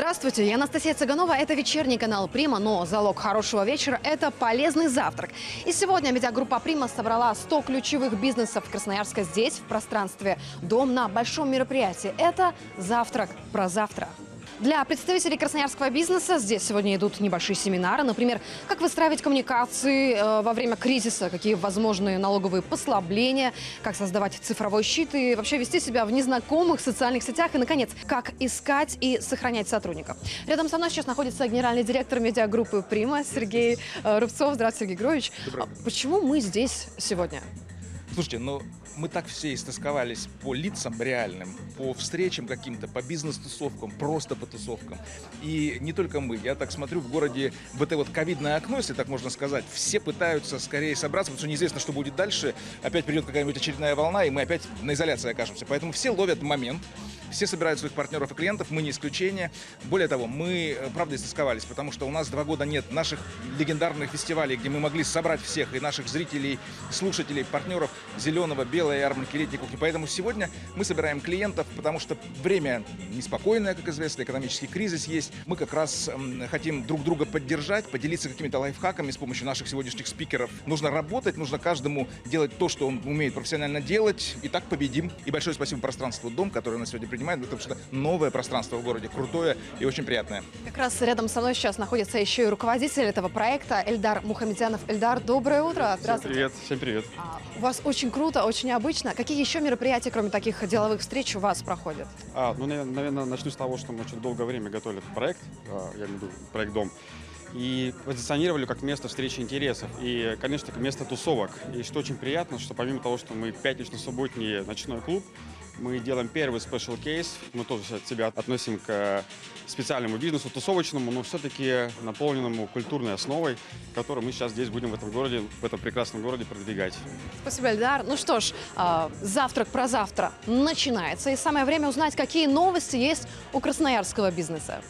Здравствуйте, я Анастасия Цыганова. Это вечерний канал «Прима», но залог хорошего вечера – это полезный завтрак. И сегодня медиагруппа «Прима» собрала 100 ключевых бизнесов Красноярска здесь, в пространстве «Дом» на большом мероприятии. Это «Завтрак про завтра». Для представителей красноярского бизнеса здесь сегодня идут небольшие семинары. Например, как выстраивать коммуникации во время кризиса, какие возможны налоговые послабления, как создавать цифровой щит и вообще вести себя в незнакомых социальных сетях. И, наконец, как искать и сохранять сотрудников. Рядом со мной сейчас находится генеральный директор медиагруппы «Прима» Сергей Рубцов. Здравствуйте, Сергей Григорьевич. Почему мы здесь сегодня? Слушайте, мы так все истосковались по лицам реальным, по встречам каким-то, по бизнес-тусовкам, просто по тусовкам. И не только мы. Я так смотрю, в городе в это вот ковидное окно, если так можно сказать, все пытаются скорее собраться, потому что неизвестно, что будет дальше. Опять придет какая-нибудь очередная волна, и мы опять на изоляции окажемся. Поэтому все ловят момент. Все собирают своих партнеров и клиентов, мы не исключение. Более того, мы, правда, истосковались, потому что у нас 2 года нет наших легендарных фестивалей, где мы могли собрать всех, и наших зрителей, слушателей, партнеров «Зеленого», «Белой ярмарки», «Летней кухни». Поэтому сегодня мы собираем клиентов, потому что время неспокойное, как известно, экономический кризис есть. Мы как раз хотим друг друга поддержать, поделиться какими-то лайфхаками с помощью наших сегодняшних спикеров. Нужно работать, нужно каждому делать то, что он умеет профессионально делать, и так победим. И большое спасибо пространству «Дом», которое нас сегодня принимает, потому что новое пространство в городе, крутое и очень приятное. Как раз рядом со мной сейчас находится еще и руководитель этого проекта Эльдар Мухамедянов. Эльдар, доброе утро. Здравствуйте. Всем привет. У вас очень круто, очень необычно. Какие еще мероприятия, кроме таких деловых встреч, у вас проходят? Наверное, начну с того, что мы очень долгое время готовили этот проект, я имею в виду проект «Дом», и позиционировали как место встречи интересов и, конечно, как место тусовок. И что очень приятно, что помимо того, что мы пятнично-субботний ночной клуб, мы делаем первый special кейс. Мы тоже от себя относим к специальному бизнесу, тусовочному, но все-таки наполненному культурной основой, которую мы сейчас здесь будем в этом городе, в этом прекрасном городе продвигать. Спасибо, Эльдар. Ну что ж, завтрак про завтра начинается. И самое время узнать, какие новости есть у красноярского бизнеса.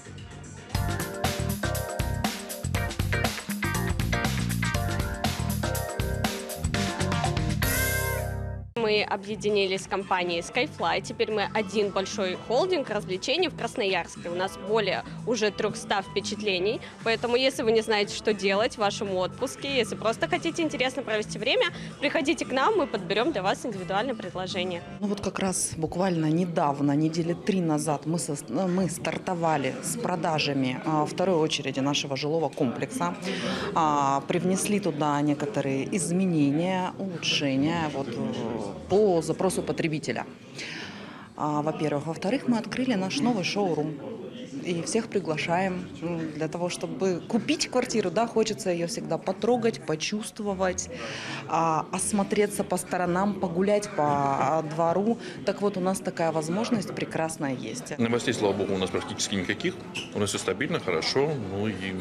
Мы объединились с компанией Skyfly. Теперь мы один большой холдинг развлечений в Красноярске. У нас более уже 300 впечатлений. Поэтому, если вы не знаете, что делать в вашем отпуске, если просто хотите интересно провести время, приходите к нам, мы подберем для вас индивидуальное предложение. Ну вот как раз буквально недавно, недели 3 назад, мы стартовали с продажами второй очереди нашего жилого комплекса. Привнесли туда некоторые изменения, улучшения по запросу потребителя. Во-первых. Во-вторых, мы открыли наш новый шоурум. И всех приглашаем для того, чтобы купить квартиру. Да, хочется ее всегда потрогать, почувствовать, осмотреться по сторонам, погулять по двору. Так вот, у нас такая возможность прекрасная есть. Новостей, слава богу, у нас практически никаких. У нас все стабильно, хорошо. Ну и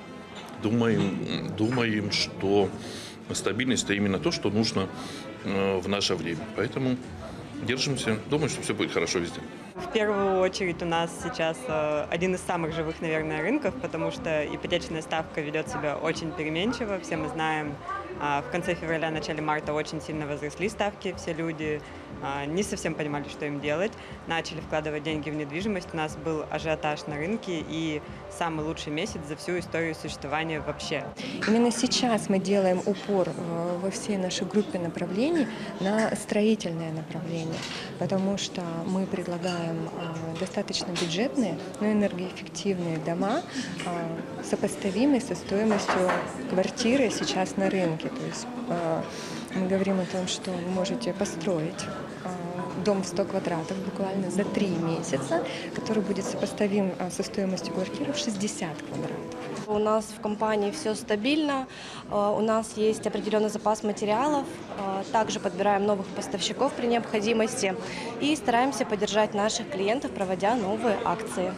думаем, что стабильность – это именно то, что нужно в наше время. Поэтому держимся. Думаю, что все будет хорошо везде. В первую очередь у нас сейчас один из самых живых, наверное, рынков, потому что ипотечная ставка ведет себя очень переменчиво. Все мы знаем, в конце февраля, начале марта очень сильно возросли ставки. Все люди не совсем понимали, что им делать. Начали вкладывать деньги в недвижимость. У нас был ажиотаж на рынке и самый лучший месяц за всю историю существования вообще. Именно сейчас мы делаем упор во всей нашей группе направлений на строительное направление, потому что мы предлагаем достаточно бюджетные, но энергоэффективные дома, сопоставимые со стоимостью квартиры сейчас на рынке. То есть мы говорим о том, что вы можете построить дом в 100 квадратов буквально за 3 месяца, который будет сопоставим со стоимостью квартиры в 60 квадратов. У нас в компании все стабильно, у нас есть определенный запас материалов, также подбираем новых поставщиков при необходимости и стараемся поддержать наших клиентов, проводя новые акции.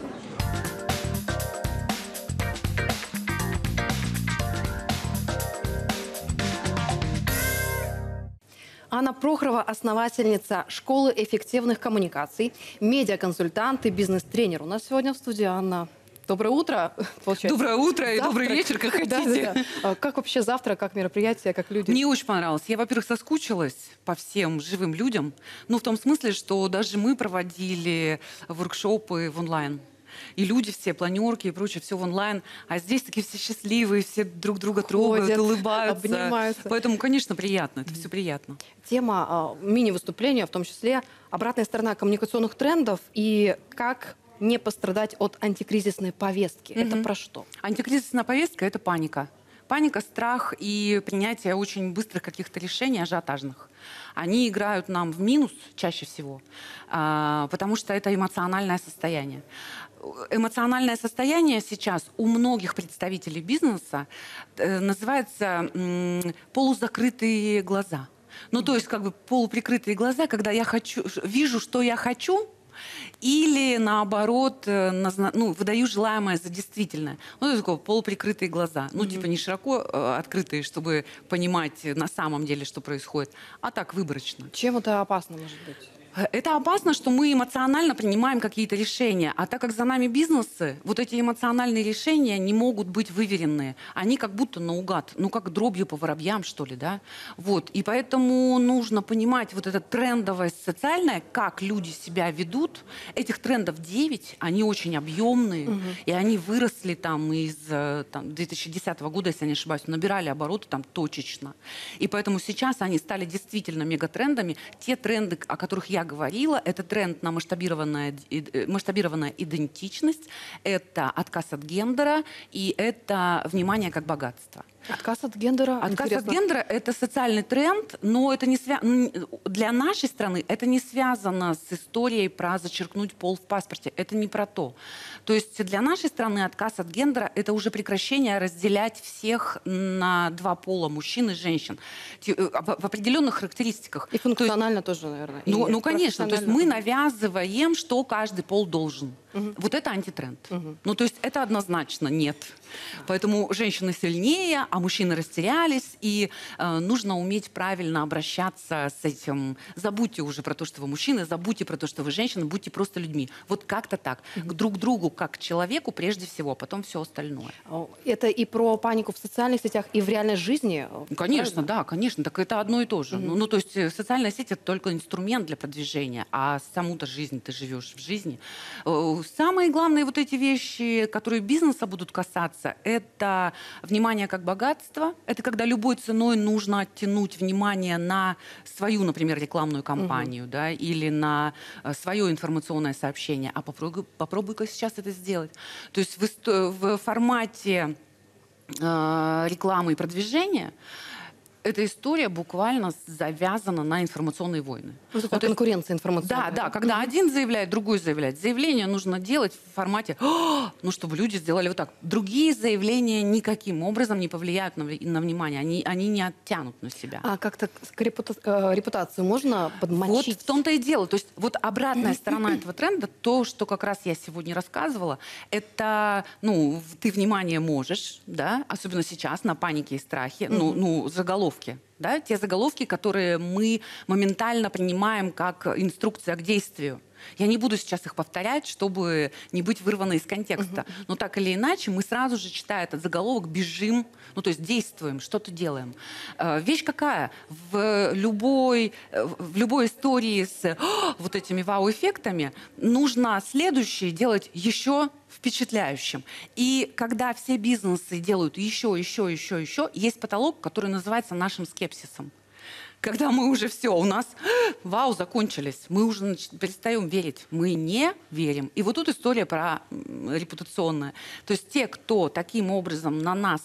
Анна Прохорова, основательница школы эффективных коммуникаций, медиаконсультант и бизнес-тренер. У нас сегодня в студии Анна. Доброе утро, получается. Доброе утро и Завтрак. добрый вечер, как хотите. Да. Как вообще завтра, как мероприятие, как люди? Мне очень понравилось. Я, во-первых, соскучилась по всем живым людям, но в том смысле, что даже мы проводили воркшопы в онлайн. И люди все, планерки и прочее, все в онлайн. А здесь такие все счастливые, все друг друга трогают, Ходят, улыбаются. обнимаются. Поэтому, конечно, приятно, это все приятно. Тема мини-выступления, в том числе обратная сторона коммуникационных трендов и как не пострадать от антикризисной повестки. Это про что? Антикризисная повестка – это паника. Паника, страх и принятие очень быстрых каких-то решений, ажиотажных. Они играют нам в минус чаще всего, потому что это эмоциональное состояние. Эмоциональное состояние сейчас у многих представителей бизнеса называется полузакрытые глаза. Ну, то есть как бы полуприкрытые глаза, когда я вижу, что я хочу, или, наоборот, выдаю желаемое за действительное. Ну, это такое полуприкрытые глаза. Ну, типа не широко открытые, чтобы понимать на самом деле, что происходит, а так выборочно. Чем это опасно может быть? Это опасно, что мы эмоционально принимаем какие-то решения. А так как за нами бизнесы, вот эти эмоциональные решения не могут быть выверенные. Они как будто наугад, ну как дробью по воробьям, что ли, да? Вот. И поэтому нужно понимать вот это трендовое социальное, как люди себя ведут. Этих трендов 9, они очень объемные. И они выросли там из 2010 года, если я не ошибаюсь, набирали обороты там точечно. И поэтому сейчас они стали действительно мегатрендами. Те тренды, о которых я говорила, это тренд на масштабированная идентичность, это отказ от гендера и это внимание как богатство. Отказ от гендера? Отказ интересно. от гендера – это социальный тренд, но это не для нашей страны это не связано с историей про зачеркнуть пол в паспорте. Это не про то. То есть для нашей страны отказ от гендера – это уже прекращение разделять всех на два пола, мужчин и женщин, в определенных характеристиках. И функционально тоже, наверное. Ну, конечно. То есть мы навязываем, что каждый пол должен. Вот это антитренд. Ну, то есть это однозначно нет. Поэтому женщины сильнее, а мужчины растерялись, и нужно уметь правильно обращаться с этим. Забудьте уже про то, что вы мужчины, забудьте про то, что вы женщины, будьте просто людьми. Вот как-то так. Друг к другу, как к человеку прежде всего, а потом все остальное. Это и про панику в социальных сетях, и в реальной жизни? Конечно, правильно? Да, конечно. Так это одно и то же. Ну, то есть социальная сеть – это только инструмент для продвижения, а саму-то жизнь ты живешь в жизни. Самые главные вот эти вещи, которые бизнеса будут касаться, это внимание как богатство. Это когда любой ценой нужно оттянуть внимание на свою, например, рекламную кампанию, да, или на свое информационное сообщение. А попробуй-ка сейчас это сделать. То есть в формате рекламы и продвижения эта история буквально завязана на информационные войны. Вот это конкуренция информационная. Да, когда один заявляет, другой заявляет. Заявление нужно делать в формате, чтобы люди сделали вот так. Другие заявления никаким образом не повлияют на внимание. Они не оттянут на себя. А как-то репутацию можно подмочить? Вот в том-то и дело. То есть вот обратная сторона этого тренда, то, что как раз я сегодня рассказывала, это, ты внимание можешь, да, особенно сейчас на панике и страхе, заголовки. Да, те заголовки, которые мы моментально принимаем как инструкция к действию. Я не буду сейчас их повторять, чтобы не быть вырванной из контекста. Но так или иначе, мы сразу же, читая этот заголовок, бежим, то есть действуем, что-то делаем. Вещь какая? В любой истории с вот этими вау-эффектами нужно следующее делать еще впечатляющим. И когда все бизнесы делают еще, есть потолок, который называется нашим скепсисом. Когда мы уже все, у нас вау, закончились, мы уже перестаем верить. Мы не верим. И вот тут история про репутационное. То есть те, кто таким образом на нас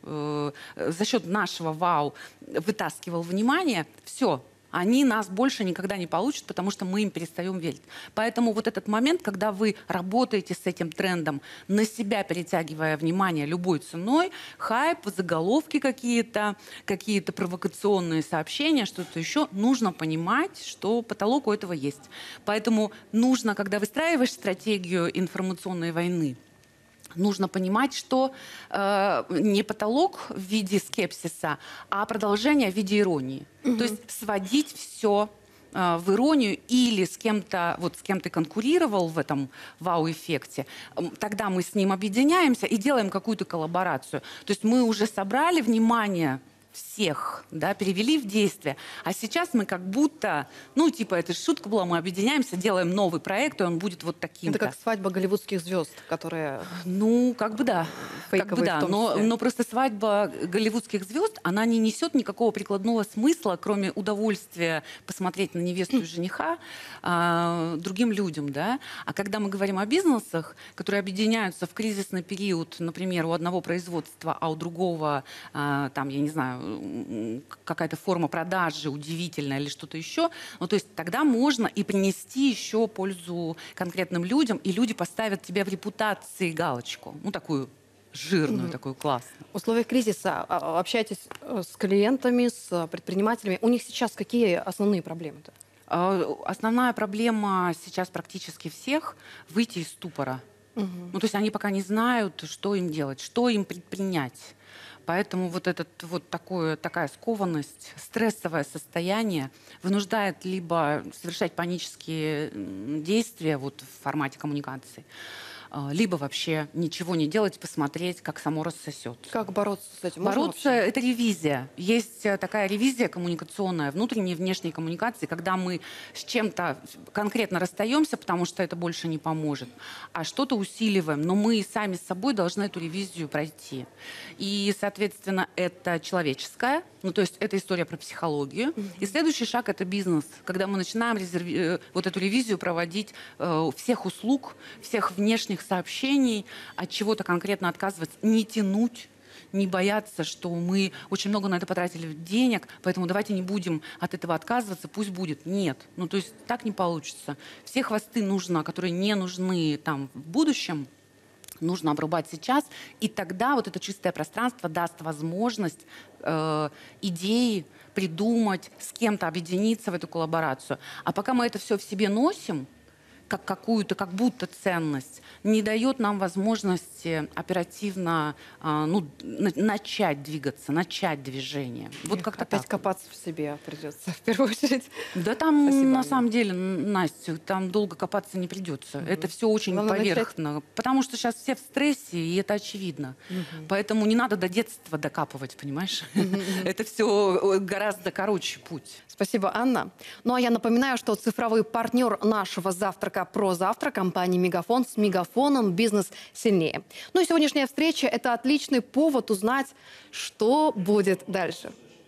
за счет нашего вау вытаскивал внимание, все, они нас больше никогда не получат, потому что мы им перестаем верить. Поэтому вот этот момент, когда вы работаете с этим трендом, на себя перетягивая внимание любой ценой, хайп, заголовки какие-то провокационные сообщения, что-то еще, нужно понимать, что потолок у этого есть. Поэтому нужно, когда выстраиваешь стратегию информационной войны, нужно понимать, что не потолок в виде скепсиса, а продолжение в виде иронии. То есть сводить все в иронию или с кем-то конкурировал в этом вау-эффекте, тогда мы с ним объединяемся и делаем какую-то коллаборацию. То есть мы уже собрали внимание всех, да, перевели в действие. А сейчас мы как будто, ну, типа, это же шутка была, мы объединяемся, делаем новый проект, и он будет вот таким-то. Это как свадьба голливудских звезд, которые... Ну, как бы да. Фейковые в том числе. Но просто свадьба голливудских звезд, она не несет никакого прикладного смысла, кроме удовольствия посмотреть на невесту и жениха другим людям, да. А когда мы говорим о бизнесах, которые объединяются в кризисный период, например, у одного производства, а у другого, там, я не знаю, какая-то форма продажи удивительная или что-то еще, ну, то есть тогда можно и принести еще пользу конкретным людям, и люди поставят тебе в репутации галочку, ну, такую жирную, такую классную. В условиях кризиса общаетесь с клиентами, с предпринимателями. У них сейчас какие основные проблемы-то? Основная проблема сейчас практически всех — выйти из ступора. Ну, то есть они пока не знают, что им делать, что им предпринять. Поэтому вот такая скованность, стрессовое состояние вынуждает либо совершать панические действия вот в формате коммуникации, либо вообще ничего не делать, посмотреть, как само рассосет. Как бороться с этим? Бороться — это ревизия. Есть такая ревизия коммуникационная, внутренней и внешней коммуникации, когда мы с чем-то конкретно расстаемся, потому что это больше не поможет, а что-то усиливаем, но мы сами с собой должны эту ревизию пройти. И, соответственно, это человеческое, ну, то есть это история про психологию. И следующий шаг — это бизнес, когда мы начинаем вот эту ревизию проводить всех услуг, всех внешних сообщений, от чего-то конкретно отказываться, не тянуть, не бояться, что мы очень много на это потратили денег, поэтому давайте не будем от этого отказываться, пусть будет. Нет. Ну, то есть так не получится. Все хвосты нужно, которые не нужны там в будущем, нужно обрубать сейчас, и тогда вот это чистое пространство даст возможность идеи придумать, с кем-то объединиться в эту коллаборацию. А пока мы это все в себе носим, как какую-то, как будто ценность, не дает нам возможности оперативно начать двигаться, начать движение. Вот как-то опять так. копаться в себе придется, в первую очередь. Да там, Спасибо, на Анна. самом деле, Настя, там долго копаться не придется. Это все очень Главное поверхностно. Потому что сейчас все в стрессе, и это очевидно. Поэтому не надо до детства докапывать, понимаешь? Это все гораздо короче путь. Спасибо, Анна. Ну а я напоминаю, что цифровой партнер нашего завтрака про завтра — компания «Мегафон». С «Мегафоном» бизнес сильнее. Ну и сегодняшняя встреча — это отличный повод узнать, что будет дальше.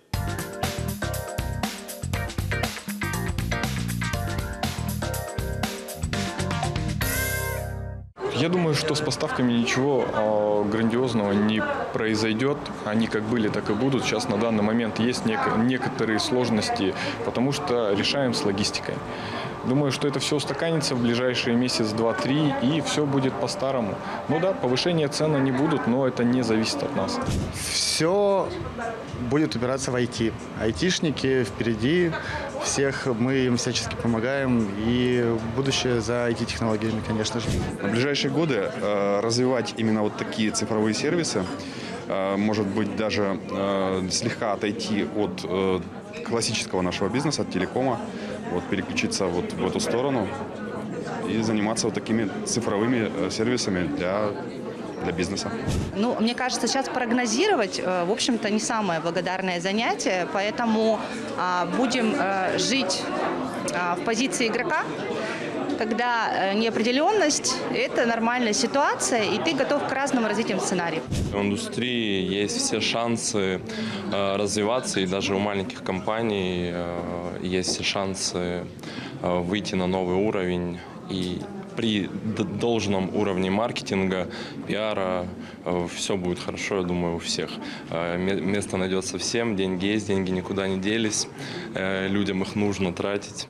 Я думаю, что с поставками ничего грандиозного не произойдет. Они как были, так и будут. Сейчас на данный момент есть некоторые сложности, потому что решаем с логистикой. Думаю, что это все устаканится в ближайшие месяц, два, три, и все будет по-старому. Ну да, повышения цен не будут, но это не зависит от нас. Все будет упираться в IT. Айтишники впереди всех, мы им всячески помогаем, и будущее за IT-технологиями, конечно же. В ближайшие годы развивать именно вот такие цифровые сервисы, может быть, даже слегка отойти от классического нашего бизнеса, от телекома, вот, переключиться вот в эту сторону и заниматься вот такими цифровыми сервисами для бизнеса. Ну, мне кажется, сейчас прогнозировать, в общем-то, не самое благодарное занятие, поэтому будем жить в позиции игрока, когда неопределенность – это нормальная ситуация, и ты готов к разным развитиям сценариев. В индустрии есть все шансы развиваться, и даже у маленьких компаний есть все шансы выйти на новый уровень. И при должном уровне маркетинга, пиара, все будет хорошо, я думаю, у всех. Место найдется всем, деньги есть, деньги никуда не делись, людям их нужно тратить.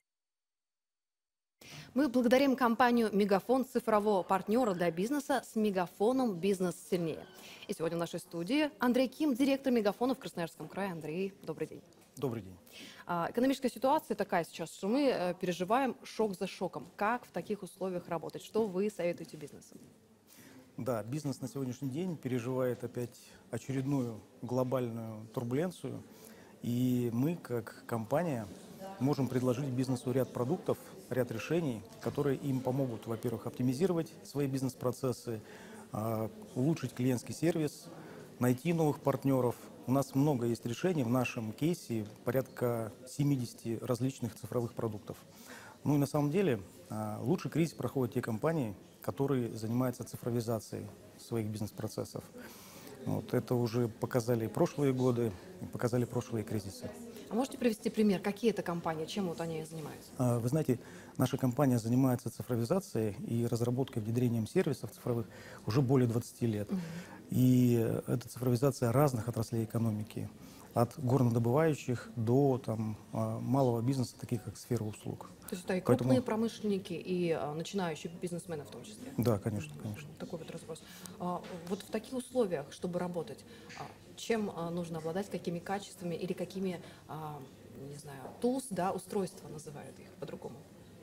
Мы благодарим компанию «Мегафон», цифрового партнера для бизнеса. С «Мегафоном» бизнес сильнее. И сегодня в нашей студии Андрей Ким, директор «Мегафона» в Красноярском крае. Андрей, добрый день. Добрый день. Экономическая ситуация такая сейчас, что мы переживаем шок за шоком. Как в таких условиях работать? Что вы советуете бизнесу? Да, бизнес на сегодняшний день переживает опять очередную глобальную турбуленцию. И мы, как компания, можем предложить бизнесу ряд продуктов, ряд решений, которые им помогут, во-первых, оптимизировать свои бизнес-процессы, улучшить клиентский сервис, найти новых партнеров У нас много есть решений в нашем кейсе, порядка 70 различных цифровых продуктов. Ну и на самом деле лучший кризис проходят те компании, которые занимаются цифровизацией своих бизнес-процессов. Вот, это уже показали прошлые годы, показали прошлые кризисы. А можете привести пример, какие это компании, чем вот они занимаются? Вы знаете, наша компания занимается цифровизацией и разработкой, внедрением сервисов цифровых уже более 20 лет. И это цифровизация разных отраслей экономики, от горнодобывающих до малого бизнеса, таких как сфера услуг. То есть это и крупные промышленники, и начинающие бизнесмены в том числе? Да, конечно, конечно. Такой вот вопрос. Вот в таких условиях, чтобы работать, чем нужно обладать, какими качествами или какими, не знаю, tools, да, устройства называют их по-другому?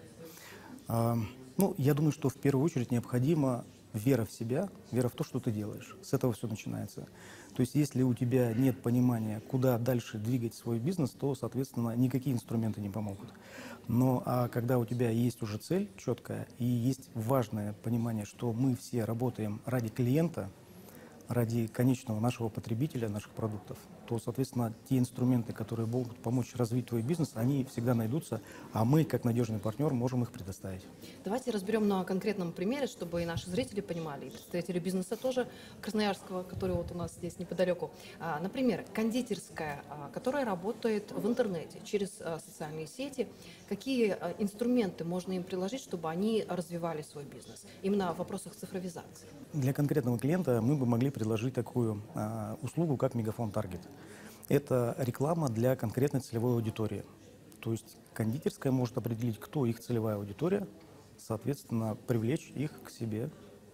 Ну, я думаю, что в первую очередь необходима вера в себя, вера в то, что ты делаешь. С этого все начинается. То есть если у тебя нет понимания, куда дальше двигать свой бизнес, то, соответственно, никакие инструменты не помогут. Но когда у тебя есть уже цель четкая и есть важное понимание, что мы все работаем ради клиента, ради конечного нашего потребителя, наших продуктов, то, соответственно, те инструменты, которые могут помочь развить твой бизнес, они всегда найдутся, а мы, как надежный партнер, можем их предоставить. Давайте разберем на конкретном примере, чтобы и наши зрители понимали, и представители бизнеса тоже красноярского, который вот у нас здесь неподалеку. Например, кондитерская, которая работает в интернете, через социальные сети. Какие инструменты можно им приложить, чтобы они развивали свой бизнес? Именно в вопросах цифровизации. Для конкретного клиента мы бы могли предложить такую услугу, как Мегафон Таргет. Это реклама для конкретной целевой аудитории. То есть кондитерская может определить, кто их целевая аудитория, соответственно, привлечь их к себе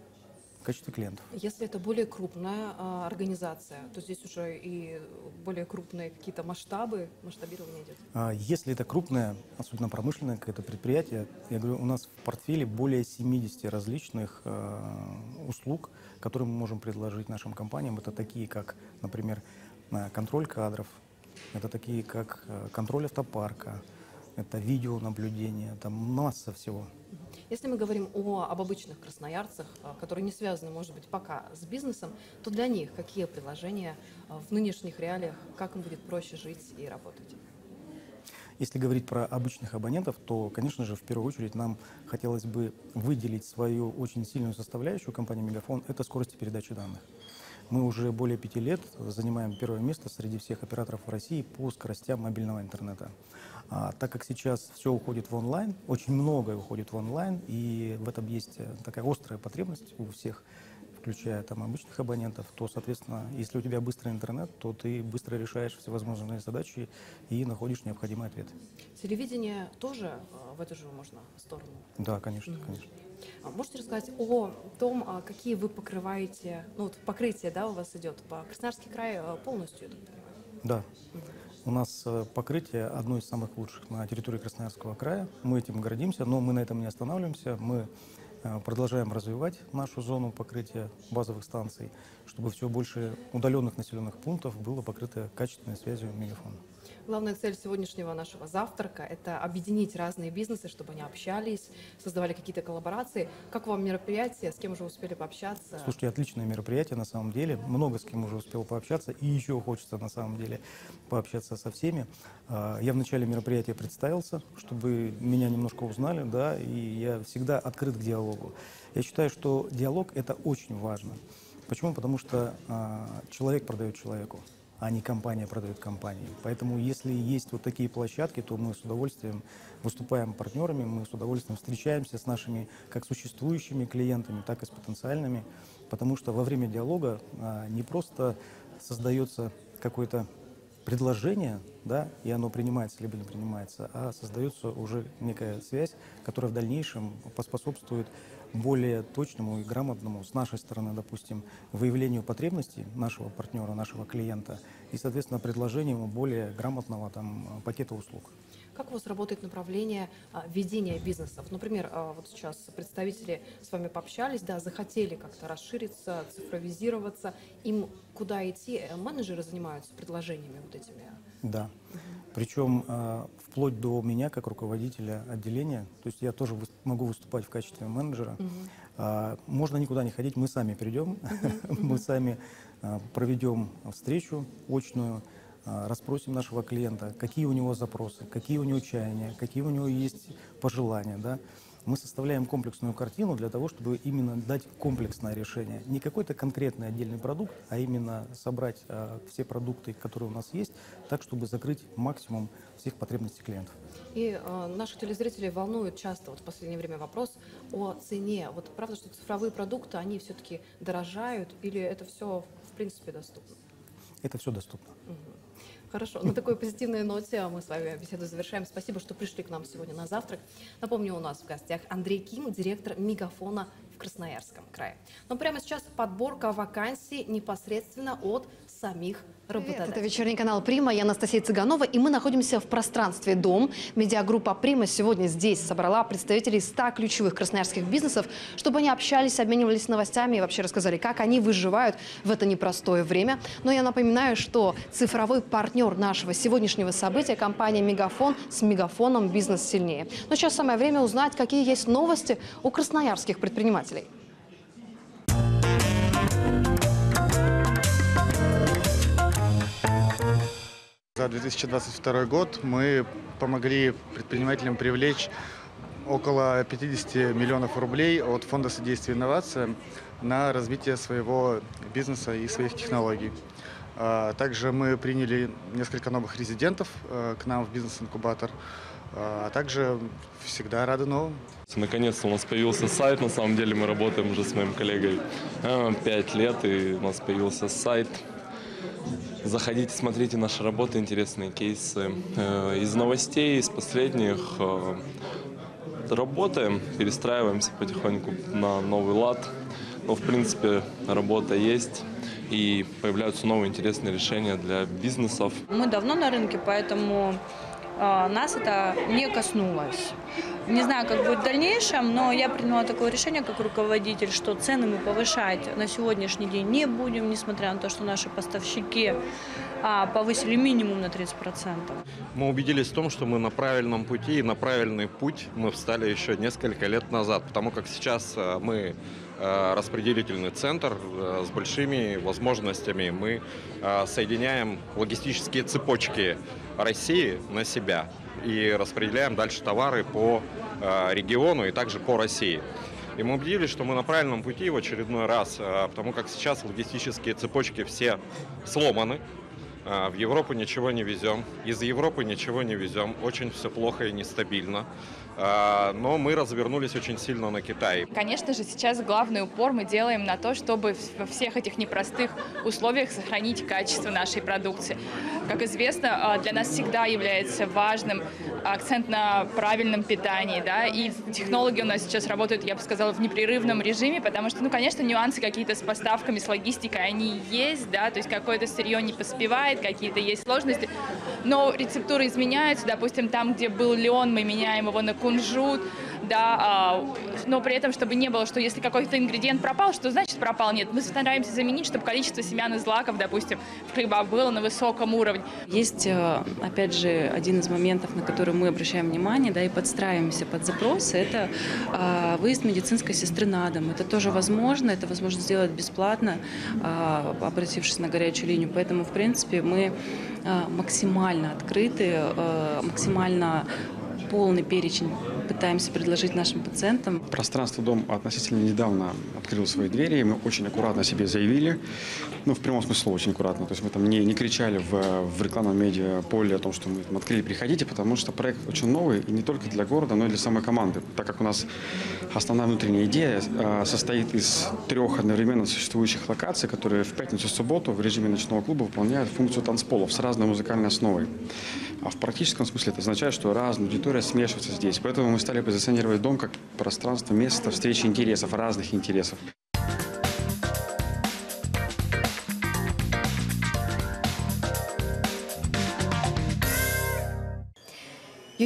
в качестве клиентов. Если это более крупная организация, то здесь уже и более крупные какие-то масштабы, масштабирование идет. Если это крупное, особенно промышленное какое-то предприятие, я говорю, у нас в портфеле более 70 различных услуг, которые мы можем предложить нашим компаниям. Это такие, как, например, контроль кадров, это такие, как контроль автопарка, это видеонаблюдение, там масса всего. Если мы говорим об обычных красноярцах, которые не связаны, может быть, пока с бизнесом, то для них какие предложения в нынешних реалиях, как им будет проще жить и работать? Если говорить про обычных абонентов, то, конечно же, в первую очередь нам хотелось бы выделить свою очень сильную составляющую компании «Мегафон» — это скорости передачи данных. Мы уже более 5 лет занимаем первое место среди всех операторов в России по скоростям мобильного интернета. Так как сейчас все уходит в онлайн, очень многое уходит в онлайн, и в этом есть такая острая потребность у всех, включая там обычных абонентов, то, соответственно, если у тебя быстрый интернет, то ты быстро решаешь всевозможные задачи и находишь необходимый ответ. Телевидение тоже в эту же можно сторону? Да, конечно, конечно. Можете рассказать о том, какие вы покрываете, ну вот покрытие, да, у вас идет по Красноярский край полностью, я так понимаю? Да. У нас покрытие одно из самых лучших на территории Красноярского края. Мы этим гордимся, но мы на этом не останавливаемся. Мы продолжаем развивать нашу зону покрытия базовых станций, чтобы все больше удаленных населенных пунктов было покрыто качественной связью Мегафона. Главная цель сегодняшнего нашего завтрака – это объединить разные бизнесы, чтобы они общались, создавали какие-то коллаборации. Как вам мероприятие, с кем уже успели пообщаться? Слушайте, отличное мероприятие на самом деле. Много с кем уже успел пообщаться, и еще хочется на самом деле пообщаться со всеми. Я в начале мероприятия представился, чтобы меня немножко узнали, да, и я всегда открыт к диалогу. Я считаю, что диалог – это очень важно. Почему? Потому что человек продает человеку, а не компания продает компании. Поэтому если есть вот такие площадки, то мы с удовольствием выступаем партнерами, мы с удовольствием встречаемся с нашими как существующими клиентами, так и с потенциальными, потому что во время диалога не просто создается какое-то предложение, да, и оно принимается либо не принимается, а создается уже некая связь, которая в дальнейшем поспособствует более точному и грамотному с нашей стороны, допустим, выявлению потребностей нашего партнера, нашего клиента и, соответственно, предложению более грамотного там пакета услуг. Как у вас работает направление ведения бизнесов? Например, вот сейчас представители с вами пообщались, да, захотели как-то расшириться, цифровизироваться. Им куда идти? Менеджеры занимаются предложениями вот этими? Да. Причем вплоть до меня, как руководителя отделения, то есть я тоже могу выступать в качестве менеджера. Можно никуда не ходить, мы сами придем, мы сами проведем встречу очную, расспросим нашего клиента, какие у него запросы, какие у него чаяния, какие у него есть пожелания. Да? Мы составляем комплексную картину для того, чтобы именно дать комплексное решение. Не какой-то конкретный отдельный продукт, а именно собрать все продукты, которые у нас есть, так, чтобы закрыть максимум всех потребностей клиентов. И наших телезрителей волнует часто в последнее время вопрос о цене. Вот правда, что цифровые продукты, они все-таки дорожают или это все в принципе доступно? Это все доступно. Хорошо. На такой позитивной ноте мы с вами беседу завершаем. Спасибо, что пришли к нам сегодня на завтрак. Напомню, у нас в гостях Андрей Ким, директор Мегафона в Красноярском крае. Но прямо сейчас подборка вакансий непосредственно от самих работодателей. Это вечерний канал «Прима». Я Анастасия Цыганова, и мы находимся в пространстве «Дом». Медиагруппа «Прима» сегодня здесь собрала представителей 100 ключевых красноярских бизнесов, чтобы они общались, обменивались новостями и вообще рассказали, как они выживают в это непростое время. Но я напоминаю, что цифровой партнер нашего сегодняшнего события – компания «Мегафон». С «Мегафоном» бизнес сильнее. Но сейчас самое время узнать, какие есть новости у красноярских предпринимателей. За 2022 год мы помогли предпринимателям привлечь около 50 миллионов рублей от Фонда содействия инновациям на развитие своего бизнеса и своих технологий. Также мы приняли несколько новых резидентов к нам в бизнес-инкубатор, а также всегда рады новым. Наконец-то у нас появился сайт, на самом деле мы работаем уже с моим коллегой 5 лет, и у нас появился сайт. Заходите, смотрите наши работы, интересные кейсы. Из новостей, из последних работаем, перестраиваемся потихоньку на новый лад. Но, в принципе, работа есть, и появляются новые интересные решения для бизнесов. Мы давно на рынке, поэтому нас это не коснулось. Не знаю, как будет в дальнейшем, но я приняла такое решение как руководитель, что цены мы повышать на сегодняшний день не будем, несмотря на то, что наши поставщики повысили минимум на 30%. Мы убедились в том, что мы на правильном пути, и на правильный путь мы встали еще несколько лет назад, потому как сейчас мы распределительный центр с большими возможностями. Мы соединяем логистические цепочки России на себя и распределяем дальше товары по региону и также по России. И мы убедились, что мы на правильном пути в очередной раз, потому как сейчас логистические цепочки все сломаны. В Европу ничего не везем, из Европы ничего не везем, очень все плохо и нестабильно. Но мы развернулись очень сильно на Китай. Конечно же, сейчас главный упор мы делаем на то, чтобы во всех этих непростых условиях сохранить качество нашей продукции. Как известно, для нас всегда является важным акцент на правильном питании, да, и технологии у нас сейчас работают, я бы сказала, в непрерывном режиме, потому что, конечно, нюансы какие-то с поставками, с логистикой, они есть, да, то есть какое-то сырье не поспевает, какие-то есть сложности, но рецептуры изменяются, допустим, там, где был лен, мы меняем его на кунжут, да, но при этом, чтобы не было, что если какой-то ингредиент пропал, что значит пропал? Нет, мы стараемся заменить, чтобы количество семян и злаков, допустим, в хлебах было на высоком уровне. Есть, опять же, один из моментов, на который мы обращаем внимание, да, и подстраиваемся под запросы, это выезд медицинской сестры на дом. Это тоже возможно, это возможно сделать бесплатно, обратившись на горячую линию. Поэтому, в принципе, мы максимально открыты, максимально полный перечень пытаемся предложить нашим пациентам. Пространство «Дом» относительно недавно открыл свои двери, и мы очень аккуратно себе заявили, ну, в прямом смысле очень аккуратно, то есть мы там не кричали в рекламном медиаполе о том, что мы там открыли, приходите, потому что проект очень новый, и не только для города, но и для самой команды, так как у нас основная внутренняя идея состоит из 3 одновременно существующих локаций, которые в пятницу и субботу в режиме ночного клуба выполняют функцию танцполов с разной музыкальной основой. А в практическом смысле это означает, что разная аудитория смешивается здесь. Поэтому мы стали позиционировать дом как пространство, место встречи интересов, разных интересов.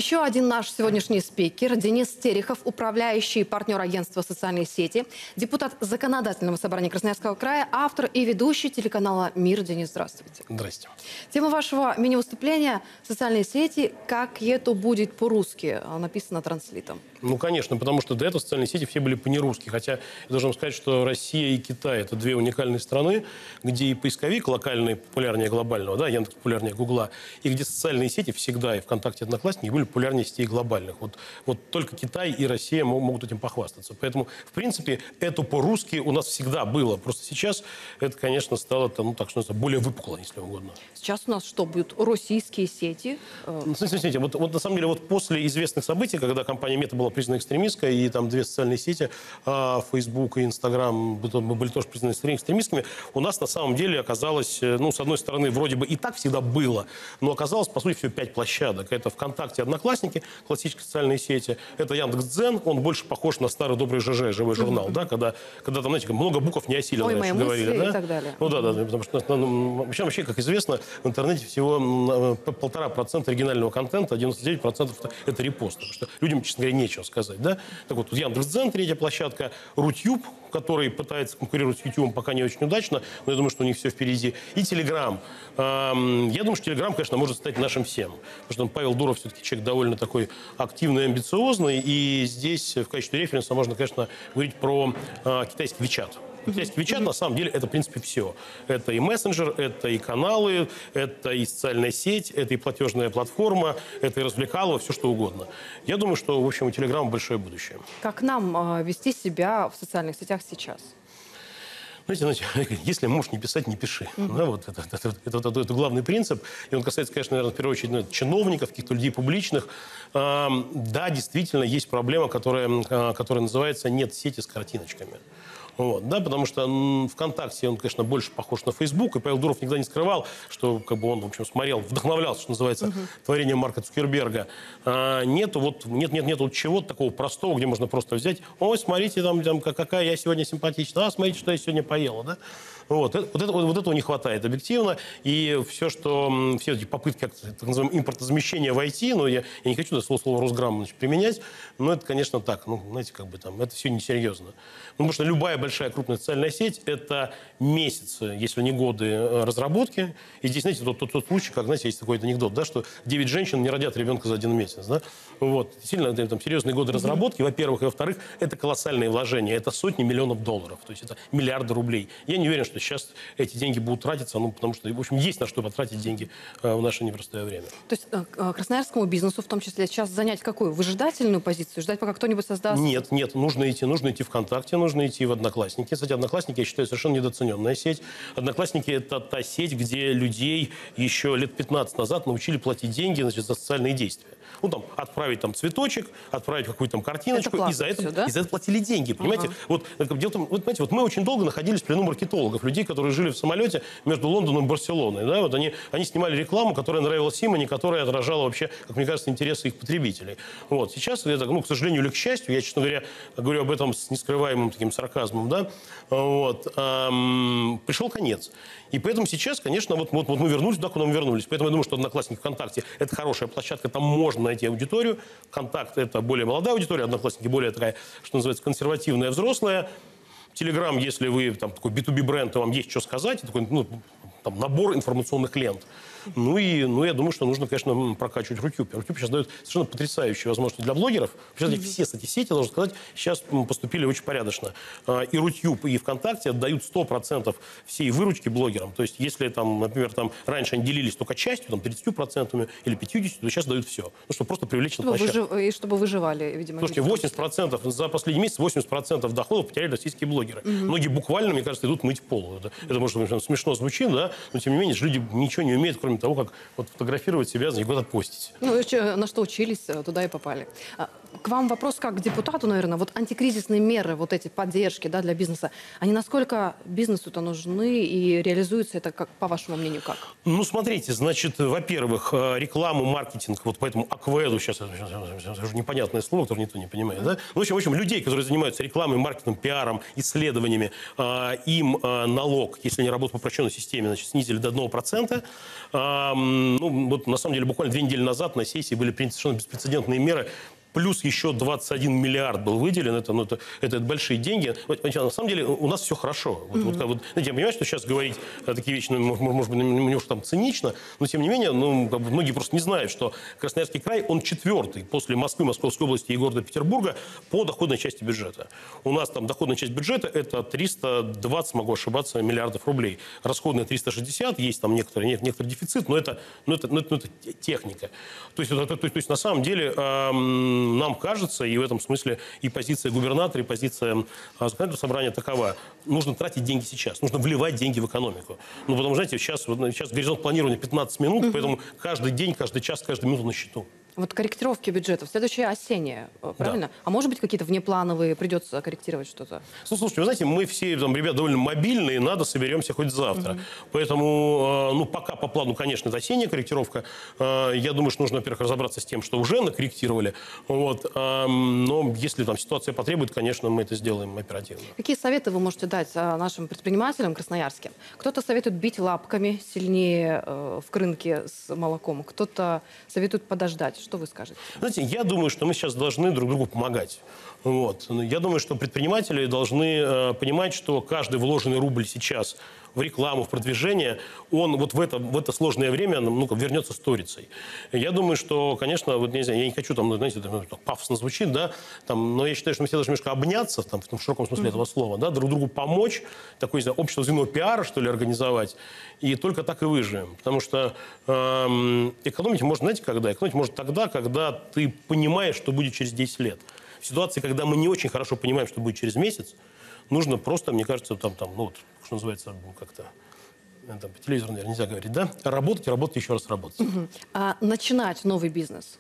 Еще один наш сегодняшний спикер Денис Терехов, управляющий партнер агентства «Социальные сети», депутат Законодательного собрания Красноярского края, автор и ведущий телеканала «Мир». Денис, здравствуйте. Здрасте. Тема вашего мини-выступления «Социальные сети. Как это будет по-русски?» написано транслитом. Ну, конечно, потому что до этого социальные сети все были по-нерусски. Хотя я должен сказать, что Россия и Китай – это две уникальные страны, где и поисковик локальный популярнее глобального, да, Яндекс популярнее Гугла, и где социальные сети всегда, и ВКонтакте, и Одноклассники, были популярнее сетей глобальных. Вот только Китай и Россия могут этим похвастаться. Поэтому, в принципе, это по-русски у нас всегда было. Просто сейчас это, конечно, стало, ну, так что более выпукло, если угодно. Сейчас у нас что, будут российские сети? Ну, смотрите, вот на самом деле, вот после известных событий, когда компания Мета была признана экстремистской, и там две социальные сети, Facebook и Instagram, были тоже признаны экстремистскими, у нас на самом деле оказалось, ну, с одной стороны, вроде бы и так всегда было, но оказалось, по сути, всего 5 площадок. Это ВКонтакте, Одноклассники, классические социальные сети, это Яндекс.Дзен, он больше похож на старый добрый ЖЖ, живой журнал, да, когда там, знаете, много букв не осилил, раньше говорили, да? И так далее. Ну да, потому что вообще, как известно, в интернете всего 1,5% оригинального контента, 99% это репосты, потому что людям, честно говоря, нечего сказать, да? Так вот, Яндекс.Дзен, третья площадка, Рутюб, который пытается конкурировать с Ютубом, пока не очень удачно, но я думаю, что у них все впереди, и Телеграм. Я думаю, что Телеграм, конечно, может стать нашим всем, потому что Павел Дуров все-таки человек довольно такой активный, амбициозный, и здесь в качестве референса можно, конечно, говорить про китайский WeChat. Китайский WeChat, на самом деле, это, в принципе, все. Это и мессенджер, это и каналы, это и социальная сеть, это и платежная платформа, это и развлекалово, все что угодно. Я думаю, что, в общем, у Телеграма большое будущее. Как нам вести себя в социальных сетях сейчас? Знаете, если можешь не писать, не пиши. Да, вот это главный принцип. И он касается, конечно, наверное, в первую очередь каких-то людей публичных. Да, действительно, есть проблема, которая называется «нет сети с картиночками». Вот, да, потому что ВКонтакте он, конечно, больше похож на Facebook, и Павел Дуров никогда не скрывал, что как бы он, в общем, смотрел, вдохновлялся, что называется, творением Марка Цукерберга. Нет чего-то такого простого, где можно просто взять, ой, смотрите, там какая я сегодня симпатичная, смотрите, что я сегодня поела, да. Вот этого не хватает объективно, и все эти попытки, так называемого импортозамещения в IT, но я не хочу это слово Росграм применять, но это, конечно, так, ну, знаете, как бы там, это все несерьезно. Потому что любая большая крупная социальная сеть – это месяцы, если не годы разработки. И здесь, знаете, тот случай, как, знаете, есть такой анекдот, да, что 9 женщин не родят ребенка за 1 месяц. Да? Вот. Сильно там серьезные годы разработки, во-первых. И во-вторых, это колоссальные вложения. Это сотни миллионов долларов. То есть это миллиарды рублей. Я не уверен, что сейчас эти деньги будут тратиться, ну, потому что, в общем, есть на что потратить деньги в наше непростое время. То есть красноярскому бизнесу в том числе сейчас занять какую? Выжидательную позицию? Ждать, пока кто-нибудь создаст? Нет, нужно идти ВКонтакте, нужно идти в Одноклассники. Кстати, Одноклассники, я считаю, совершенно недооцененная сеть. Одноклассники – это та сеть, где людей еще лет 15 назад научили платить деньги, значит, за социальные действия. Ну, там, отправить там цветочек, отправить какую-то там картиночку, и за это платили деньги, понимаете? Вот, знаете, вот мы очень долго находились в плену маркетологов, людей, которые жили в самолете между Лондоном и Барселоной, да, вот они снимали рекламу, которая нравилась им, а не которая отражала вообще, как мне кажется, интересы их потребителей. Вот, сейчас, это, ну, к сожалению или к счастью, я, честно говоря, говорю об этом с нескрываемым таким сарказмом, да, вот, пришел конец. И поэтому сейчас, конечно, вот мы вернулись туда, куда мы вернулись. Поэтому я думаю, что Одноклассники, ВКонтакте – это хорошая площадка, там можно найти аудиторию. Контакт – это более молодая аудитория, Одноклассники более такая, что называется, консервативная, взрослая. Телеграм, если вы там такой B2B бренд, то вам есть что сказать, такой, ну, там, набор информационных лент. Ну, я думаю, что нужно, конечно, прокачивать Рутюб. Рутюб сейчас дает совершенно потрясающие возможности для блогеров. Сейчас все эти сети, должен сказать, сейчас поступили очень порядочно. И Рутюб, и ВКонтакте отдают 100% всей выручки блогерам. То есть, если, там, например, там, раньше они делились только частью, там, 30% или 50%, то сейчас дают все. Ну, чтобы просто привлечь на площадку. И чтобы выживали, видимо. Слушайте, 80% за последний месяц 80% доходов потеряли российские блогеры. Многие буквально, мне кажется, идут мыть пол. Это может быть, смешно звучит, да? Но, тем не менее, люди ничего не умеют, кроме того, как вот фотографировать себя, за год отпостить. Ну, на что учились, туда и попали. к вам вопрос как к депутату, наверное. Вот антикризисные меры, вот эти поддержки, да, для бизнеса, они насколько бизнесу-то нужны и реализуются это, как, по вашему мнению, как? Ну, смотрите, значит, во-первых, рекламу, маркетинг, вот поэтому АКВЭДу, сейчас уже непонятное слово, которое никто не понимает, да? В общем, людей, которые занимаются рекламой, маркетингом, пиаром, исследованиями, им налог, если они работают по упрощенной системе, значит, снизили до 1%. Ну, вот на самом деле, буквально 2 недели назад на сессии были приняты совершенно беспрецедентные меры. Плюс еще 21 миллиард был выделен. Это большие деньги. На самом деле у нас все хорошо. Знаете, я понимаю, что сейчас говорить такие вещи, может быть, немножко там цинично, но тем не менее, многие просто не знают, что Красноярский край, он 4-й после Москвы, Московской области и города Петербурга по доходной части бюджета. У нас там доходная часть бюджета – это 320, могу ошибаться, миллиардов рублей. Расходная 360, есть там некоторый дефицит, но это техника. То есть на самом деле нам кажется, и в этом смысле и позиция губернатора, и позиция законодательного собрания такова: нужно тратить деньги сейчас, нужно вливать деньги в экономику. Ну, потому что, знаете, сейчас горизонт планирования 15 минут, поэтому каждый день, каждый час, каждая минута на счету. Вот корректировки бюджетов, следующее осеннее, правильно? Да. А может быть, какие-то внеплановые, придется корректировать что-то? Слушайте, вы знаете, мы все там, ребята довольно мобильные, надо, соберемся хоть завтра. Поэтому, пока по плану, конечно, это осенняя корректировка. Я думаю, что нужно, во-первых, разобраться с тем, что уже накорректировали. Вот. Но если там ситуация потребует, конечно, мы это сделаем оперативно. Какие советы вы можете дать нашим предпринимателям красноярским? Кто-то советует бить лапками сильнее в рынке с молоком, кто-то советует подождать. Что вы скажете? Знаете, я думаю, что мы сейчас должны друг другу помогать. Вот. Я думаю, что предприниматели должны понимать, что каждый вложенный рубль сейчас в рекламу, в продвижение, он вот в это сложное время вернется сторицей. Я думаю, что, конечно, вот, не знаю, я не хочу, там, знаете, пафосно звучит, да, там, но я считаю, что мы все должны немножко обняться, там, в широком смысле этого слова, да, друг другу помочь, такое, не знаю, общество звено пиара, что ли, организовать, и только так и выживем. Потому что экономить можно, знаете, когда? Экономить можно тогда, когда ты понимаешь, что будет через 10 лет. В ситуации, когда мы не очень хорошо понимаем, что будет через месяц, нужно просто, мне кажется, вот, что называется, как-то, по телевизору, наверное, нельзя говорить, да? Работать, еще раз работать. А начинать новый бизнес?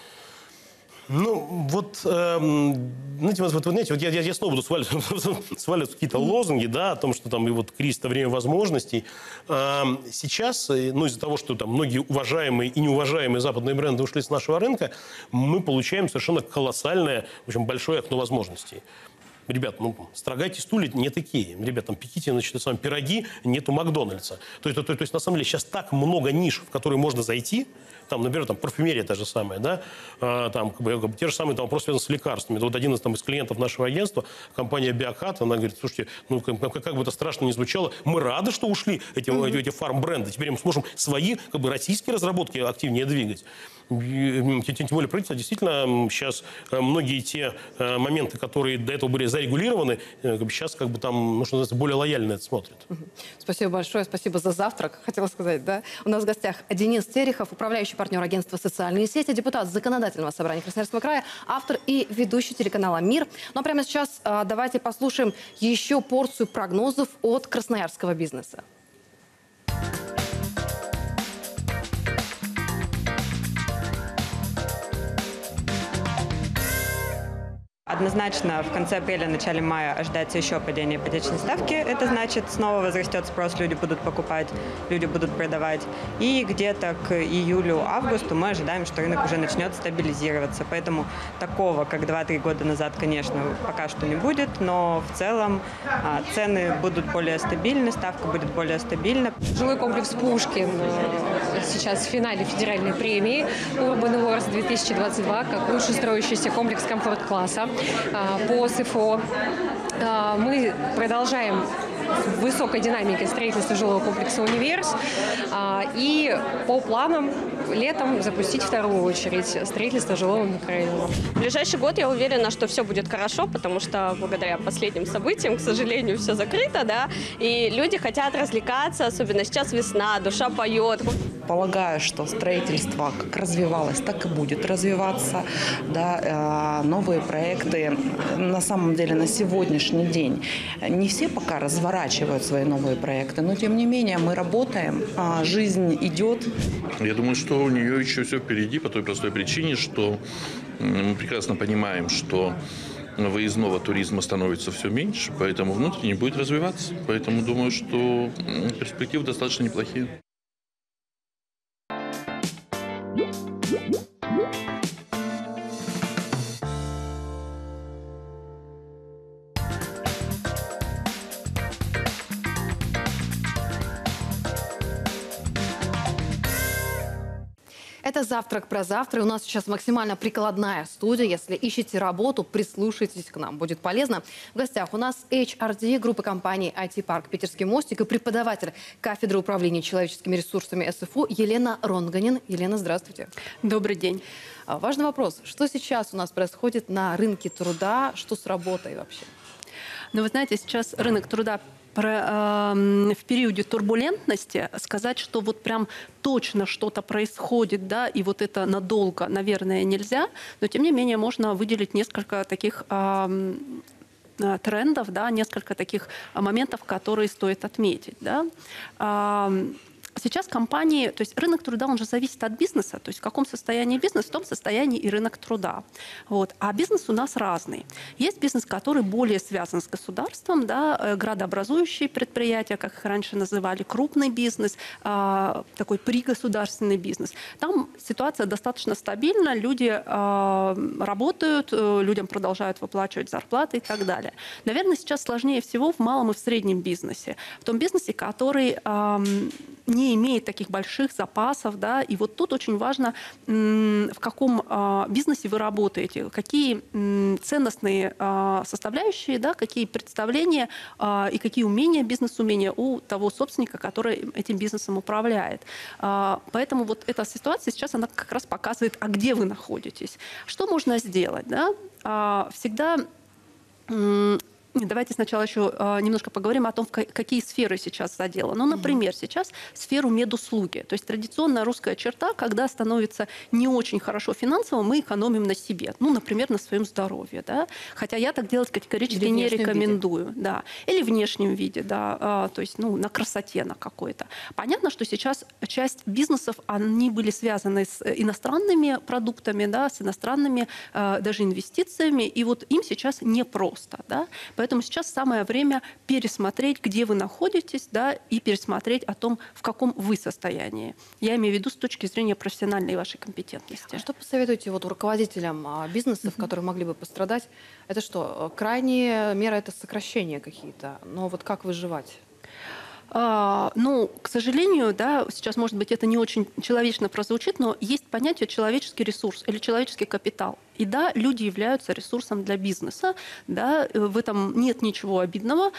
Ну, вот, знаете, я снова буду сваливать какие-то лозунги, да, о том, что там и вот кризис – это время возможностей. Сейчас, из-за того, что там многие уважаемые и неуважаемые западные бренды ушли с нашего рынка, мы получаем совершенно колоссальное, в общем, большое окно возможностей. Ребят, строгайте стулья не такие. Ребят, пеките, пироги, нету Макдональдса. То есть, на самом деле, сейчас так много ниш, в которые можно зайти. Там, например, парфюмерия та же самая, да, те же самые вопрос связан с лекарствами. Вот один из клиентов нашего агентства, компания Биокат, она говорит: слушайте, как бы это страшно ни звучало, мы рады, что ушли эти фарм-бренды. Теперь мы сможем свои российские разработки активнее двигать. Тем более правительство действительно сейчас многие те моменты, которые до этого были зарегулированы, сейчас более лояльно это смотрят. Спасибо большое, спасибо за завтрак, хотела сказать, да. У нас в гостях Денис Терехов, управляющий партнер агентства «Социальные сети», депутат Законодательного собрания Красноярского края, автор и ведущий телеканала «Мир». Ну а прямо сейчас давайте послушаем еще порцию прогнозов от красноярского бизнеса. Однозначно в конце апреля, начале мая ожидается еще падение ипотечной ставки. Это значит, снова возрастет спрос, люди будут покупать, люди будут продавать. И где-то к июлю-августу мы ожидаем, что рынок уже начнет стабилизироваться. Поэтому такого, как 2-3 года назад, конечно, пока что не будет. Но в целом цены будут более стабильны, ставка будет более стабильна. Жилой комплекс «Пушкин» сейчас в финале федеральной премии Urban Awards 2022 как лучший строящийся комплекс комфорт-класса. По СФО мы продолжаем в высокой динамике строительства жилого комплекса «Универс». И по планам летом запустить вторую очередь строительство жилого микрорайона. В ближайший год я уверена, что все будет хорошо, потому что благодаря последним событиям, к сожалению, все закрыто, да, и люди хотят развлекаться, особенно сейчас весна, душа поет. Полагаю, что строительство как развивалось, так и будет развиваться. Да, новые проекты, на самом деле, на сегодняшний день не все пока разворачивают свои новые проекты, но тем не менее мы работаем, жизнь идет. Я думаю, что у нее еще все впереди по той простой причине, что Мы прекрасно понимаем, что выездного туризма становится все меньше, поэтому внутренний будет развиваться. Поэтому думаю, что перспективы достаточно неплохие. Это «Завтрак про завтра». И у нас сейчас максимально прикладная студия. Если ищете работу, прислушайтесь к нам. Будет полезно. В гостях у нас HRD группы компании IT-парк «Питерский мостик» и преподаватель кафедры управления человеческими ресурсами СФУ Елена Ронганин. Елена, здравствуйте. Добрый день. Важный вопрос. Что сейчас у нас происходит на рынке труда? Что с работой вообще? Ну, вы знаете, сейчас рынок труда в периоде турбулентности. Сказать, что вот прям точно что-то происходит, да, и вот это надолго, наверное, нельзя, но тем не менее можно выделить несколько таких трендов, да, несколько таких моментов, которые стоит отметить. Да. Сейчас компании, то есть рынок труда, он же зависит от бизнеса, то есть в каком состоянии бизнес, в том состоянии и рынок труда. Вот. А бизнес у нас разный. Есть бизнес, который более связан с государством, да, градообразующие предприятия, как их раньше называли, крупный бизнес, такой пригосударственный бизнес. Там ситуация достаточно стабильна, люди работают, людям продолжают выплачивать зарплаты и так далее. Наверное, сейчас сложнее всего в малом и в среднем бизнесе. В том бизнесе, который не имеет таких больших запасов, да, и вот тут очень важно, в каком бизнесе вы работаете, какие ценностные составляющие, да, какие представления и какие умения, бизнес-умения у того собственника, который этим бизнесом управляет. Поэтому вот эта ситуация сейчас, она как раз показывает, а где вы находитесь. Что можно сделать, да? Всегда... Давайте сначала еще немножко поговорим о том, какие сферы сейчас задела. Ну, например, сейчас сферу медуслуги. То есть традиционная русская черта, когда становится не очень хорошо финансово, мы экономим на себе. Ну, например, на своем здоровье. Да? Хотя я так делать категорически не рекомендую. Да. Или в внешнем виде, да. То есть ну, на красоте на какой-то. Понятно, что сейчас часть бизнесов, они были связаны с иностранными продуктами, да, с иностранными даже инвестициями. И вот им сейчас непросто. Да? Поэтому сейчас самое время пересмотреть, где вы находитесь, да, и пересмотреть о том, в каком вы состоянии. Я имею в виду с точки зрения профессиональной вашей компетентности. А что посоветуете вот руководителям бизнесов, которые могли бы пострадать? Это что, крайняя мера – это сокращения какие-то? Но вот как выживать? Ну, к сожалению, да, сейчас, может быть, это не очень человечно прозвучит, но есть понятие человеческий ресурс или человеческий капитал. И да, люди являются ресурсом для бизнеса, да, в этом нет ничего обидного.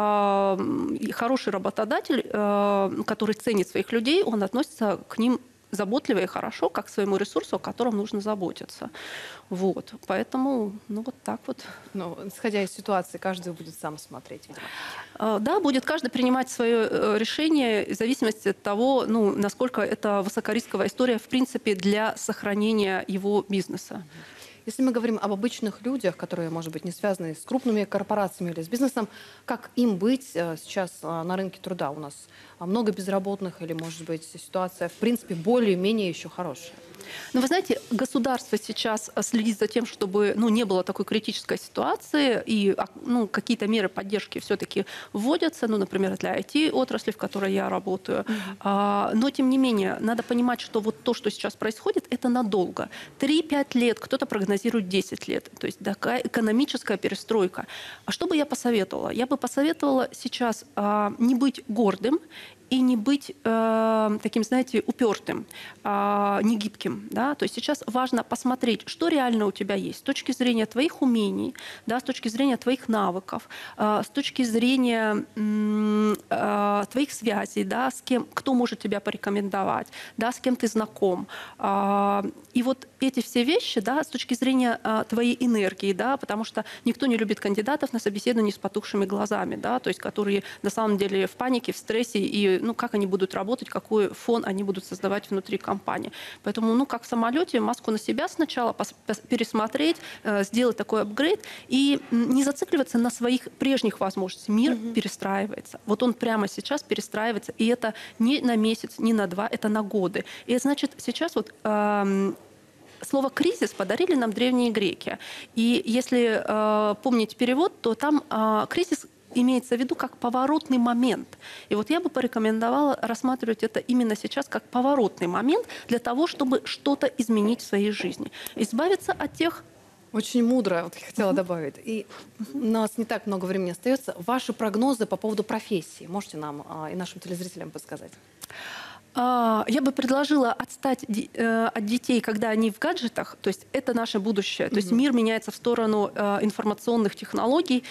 Хороший работодатель, который ценит своих людей, он относится к ним заботливо и хорошо, как к своему ресурсу, о котором нужно заботиться. Вот. Поэтому, ну, вот так вот. Но, исходя из ситуации, каждый будет сам смотреть, видимо. Да, будет каждый принимать свое решение в зависимости от того, ну, насколько это высокорисковая история, в принципе, для сохранения его бизнеса. Если мы говорим об обычных людях, которые, может быть, не связаны с крупными корпорациями или с бизнесом, как им быть сейчас на рынке труда? У нас много безработных или, может быть, ситуация, в принципе, более-менее еще хорошая? Ну, вы знаете, государство сейчас следит за тем, чтобы не было такой критической ситуации, и какие-то меры поддержки все-таки вводятся, например, для IT-отрасли, в которой я работаю. Но, тем не менее, надо понимать, что вот то, что сейчас происходит, это надолго. 3-5 лет, кто-то прогнозирует 10 лет. То есть такая экономическая перестройка. А что бы я посоветовала? Я бы посоветовала сейчас не быть гордым, и не быть таким, знаете, упертым, не гибким. Да? То есть сейчас важно посмотреть, что реально у тебя есть с точки зрения твоих умений, да, с точки зрения твоих навыков, с точки зрения твоих связей, да, с кем, кто может тебя порекомендовать, да, с кем ты знаком. И вот эти все вещи, да, с точки зрения твоей энергии, да, потому что никто не любит кандидатов на собеседование с потухшими глазами, да, то есть которые на самом деле в панике, в стрессе, и как они будут работать, какой фон они будут создавать внутри компании. Поэтому, как в самолете, маску на себя сначала пересмотреть, сделать такой апгрейд и не зацикливаться на своих прежних возможностях. Мир перестраивается. Вот он прямо сейчас перестраивается, и это не на месяц, не на 2, это на годы. И значит, сейчас вот слово «кризис» подарили нам древние греки. И если помнить перевод, то там кризис имеется в виду как поворотный момент. И вот я бы порекомендовала рассматривать это именно сейчас как поворотный момент для того, чтобы что-то изменить в своей жизни. Избавиться от тех... Очень мудро, вот я хотела добавить. И у нас не так много времени остается. Ваши прогнозы по поводу профессии можете нам и нашим телезрителям подсказать? Я бы предложила отстать от детей, когда они в гаджетах, то есть это наше будущее. То есть мир меняется в сторону информационных технологий,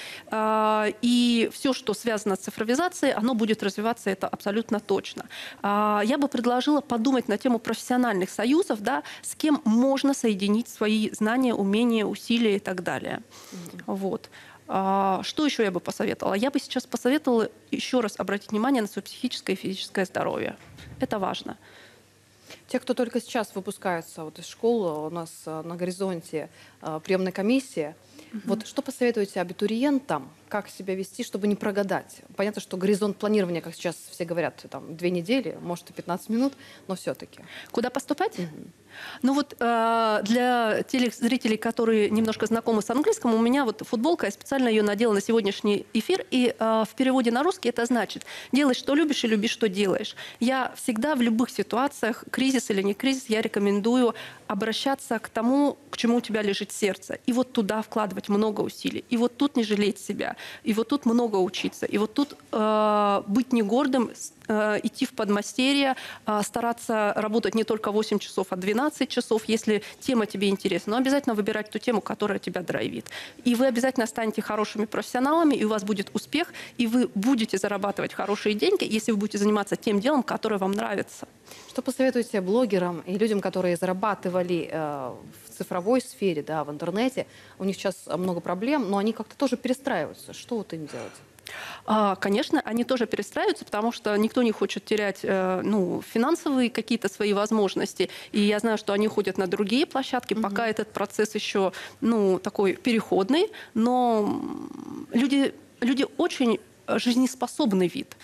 и все, что связано с цифровизацией, оно будет развиваться, это абсолютно точно. Я бы предложила подумать на тему профессиональных союзов, да, с кем можно соединить свои знания, умения, усилия и так далее. Вот. Что еще я бы посоветовала? Я бы сейчас посоветовала еще раз обратить внимание на свое психическое и физическое здоровье. Это важно. Те, кто только сейчас выпускаются вот из школы, у нас на горизонте приемная комиссия. Вот что посоветуете абитуриентам, как себя вести, чтобы не прогадать? Понятно, что горизонт планирования, как сейчас все говорят, там 2 недели, может и 15 минут, но все-таки. Куда поступать? Ну вот для телезрителей, которые немножко знакомы с английским, у меня вот футболка, я специально ее надела на сегодняшний эфир, и в переводе на русский это значит «делай, что любишь, и люби, что делаешь». Я всегда в любых ситуациях, кризис или не кризис, я рекомендую обращаться к тому, к чему у тебя лежит сердце. И вот туда вкладывать много усилий. И вот тут не жалеть себя. И вот тут много учиться. И вот тут быть не гордым, идти в подмастерье, стараться работать не только 8 часов, а 12 часов, если тема тебе интересна. Но обязательно выбирать ту тему, которая тебя драйвит. И вы обязательно станете хорошими профессионалами, и у вас будет успех, и вы будете зарабатывать хорошие деньги, если вы будете заниматься тем делом, которое вам нравится. Что посоветуете блогерам и людям, которые зарабатывали в цифровой сфере, да, в интернете? У них сейчас много проблем, но они как-то тоже перестраиваются. Что вот им делать? Конечно, они тоже перестраиваются, потому что никто не хочет терять финансовые какие-то свои возможности. И я знаю, что они ходят на другие площадки, пока этот процесс еще такой переходный. Но люди очень жизнеспособный вид.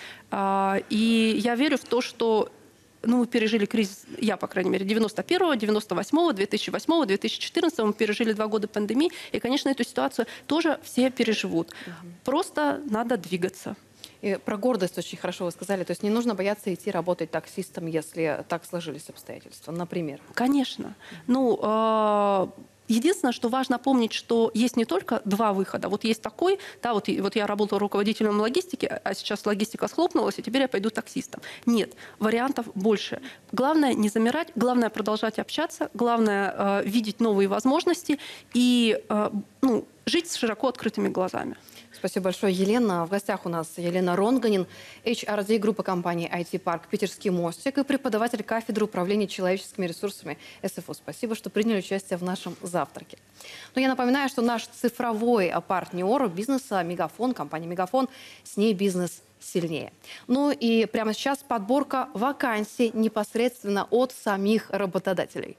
И я верю в то, что мы пережили кризис, я, по крайней мере, 91-го, 98-го, 2008-го, 2014-го, мы пережили 2 года пандемии, и, конечно, эту ситуацию тоже все переживут. Просто надо двигаться. И про гордость очень хорошо вы сказали, то есть не нужно бояться идти работать таксистом, если так сложились обстоятельства, например. Конечно. Единственное, что важно помнить, что есть не только 2 выхода. Вот есть такой, да, вот я работала руководителем логистики, а сейчас логистика схлопнулась, и теперь я пойду таксистом. Нет, вариантов больше. Главное не замирать, главное продолжать общаться, главное видеть новые возможности и жить с широко открытыми глазами. Спасибо большое, Елена. В гостях у нас Елена Ронганин, HRD группы компании IT-парк «Питерский мостик» и преподаватель кафедры управления человеческими ресурсами СФУ. Спасибо, что приняли участие в нашем завтраке. Но я напоминаю, что наш цифровой партнер бизнеса «Мегафон», компания «Мегафон», с ней бизнес сильнее. Ну и прямо сейчас подборка вакансий непосредственно от самих работодателей.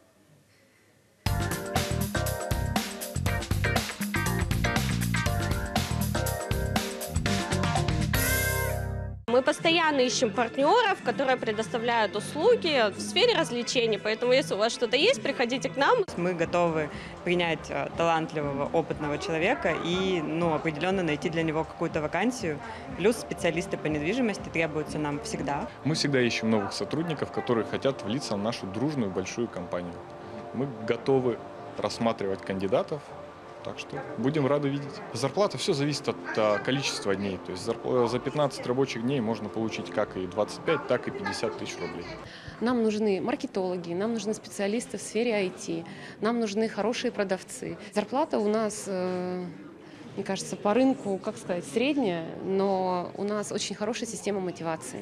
Мы постоянно ищем партнеров, которые предоставляют услуги в сфере развлечений. Поэтому, если у вас что-то есть, приходите к нам. Мы готовы принять талантливого, опытного человека и определенно найти для него какую-то вакансию. Плюс специалисты по недвижимости требуются нам всегда. Мы всегда ищем новых сотрудников, которые хотят влиться в нашу дружную большую компанию. Мы готовы рассматривать кандидатов. Так что будем рады видеть. Зарплата, все зависит от количества дней. То есть за 15 рабочих дней можно получить как и 25, так и 50 тысяч рублей. Нам нужны маркетологи, нам нужны специалисты в сфере IT, нам нужны хорошие продавцы. Зарплата у нас, мне кажется, по рынку, как сказать, средняя, но у нас очень хорошая система мотивации.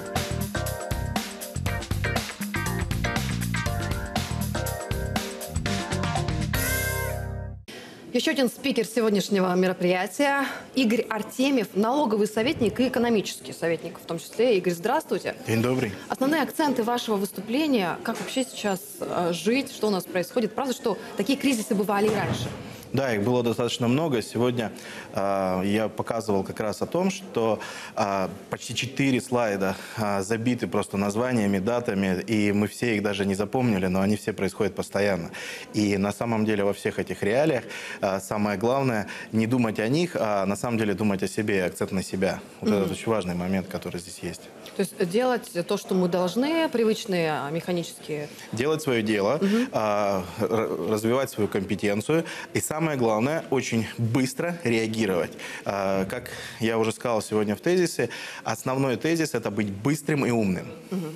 Еще один спикер сегодняшнего мероприятия – Игорь Артемьев, налоговый советник и экономический советник в том числе. Игорь, здравствуйте. День добрый. Основные акценты вашего выступления – как вообще сейчас жить, что у нас происходит. Правда, что такие кризисы бывали и раньше. Да, их было достаточно много. Сегодня я показывал как раз о том, что почти 4 слайда забиты просто названиями, датами, и мы все их даже не запомнили, но они все происходят постоянно. И на самом деле во всех этих реалиях самое главное не думать о них, а на самом деле думать о себе, акцент на себя. Вот это очень важный момент, который здесь есть. То есть делать то, что мы должны, привычные механические... Делать свое дело, развивать свою компетенцию и, самое главное, очень быстро реагировать. Как я уже сказал сегодня в тезисе, основной тезис – это быть быстрым и умным.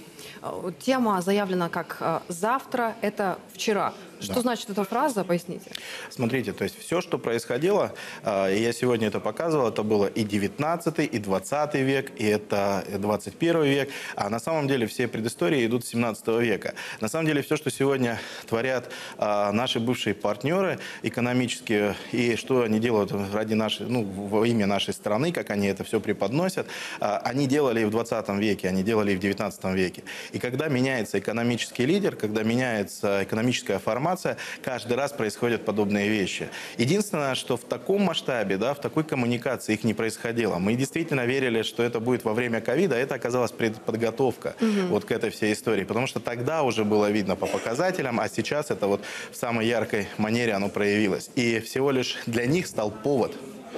Тема заявлена как «завтра – это вчера». Что значит эта фраза? Поясните. Смотрите, то есть все, что происходило, и я сегодня это показывал, это было и 19 и 20 век, и это 21 век, а на самом деле все предыстории идут с 17 века. На самом деле все, что сегодня творят наши бывшие партнеры экономические, и что они делают ради нашей, во имя нашей страны, как они это все преподносят, они делали и в 20 веке, они делали и в 19 веке. И когда меняется экономический лидер, когда меняется экономическая формация, каждый раз происходят подобные вещи. Единственное, что в таком масштабе, да, в такой коммуникации их не происходило. Мы действительно верили, что это будет во время ковида, а это оказалась предподготовка вот к этой всей истории. Потому что тогда уже было видно по показателям, а сейчас это вот в самой яркой манере оно проявилось. И всего лишь для них стал повод.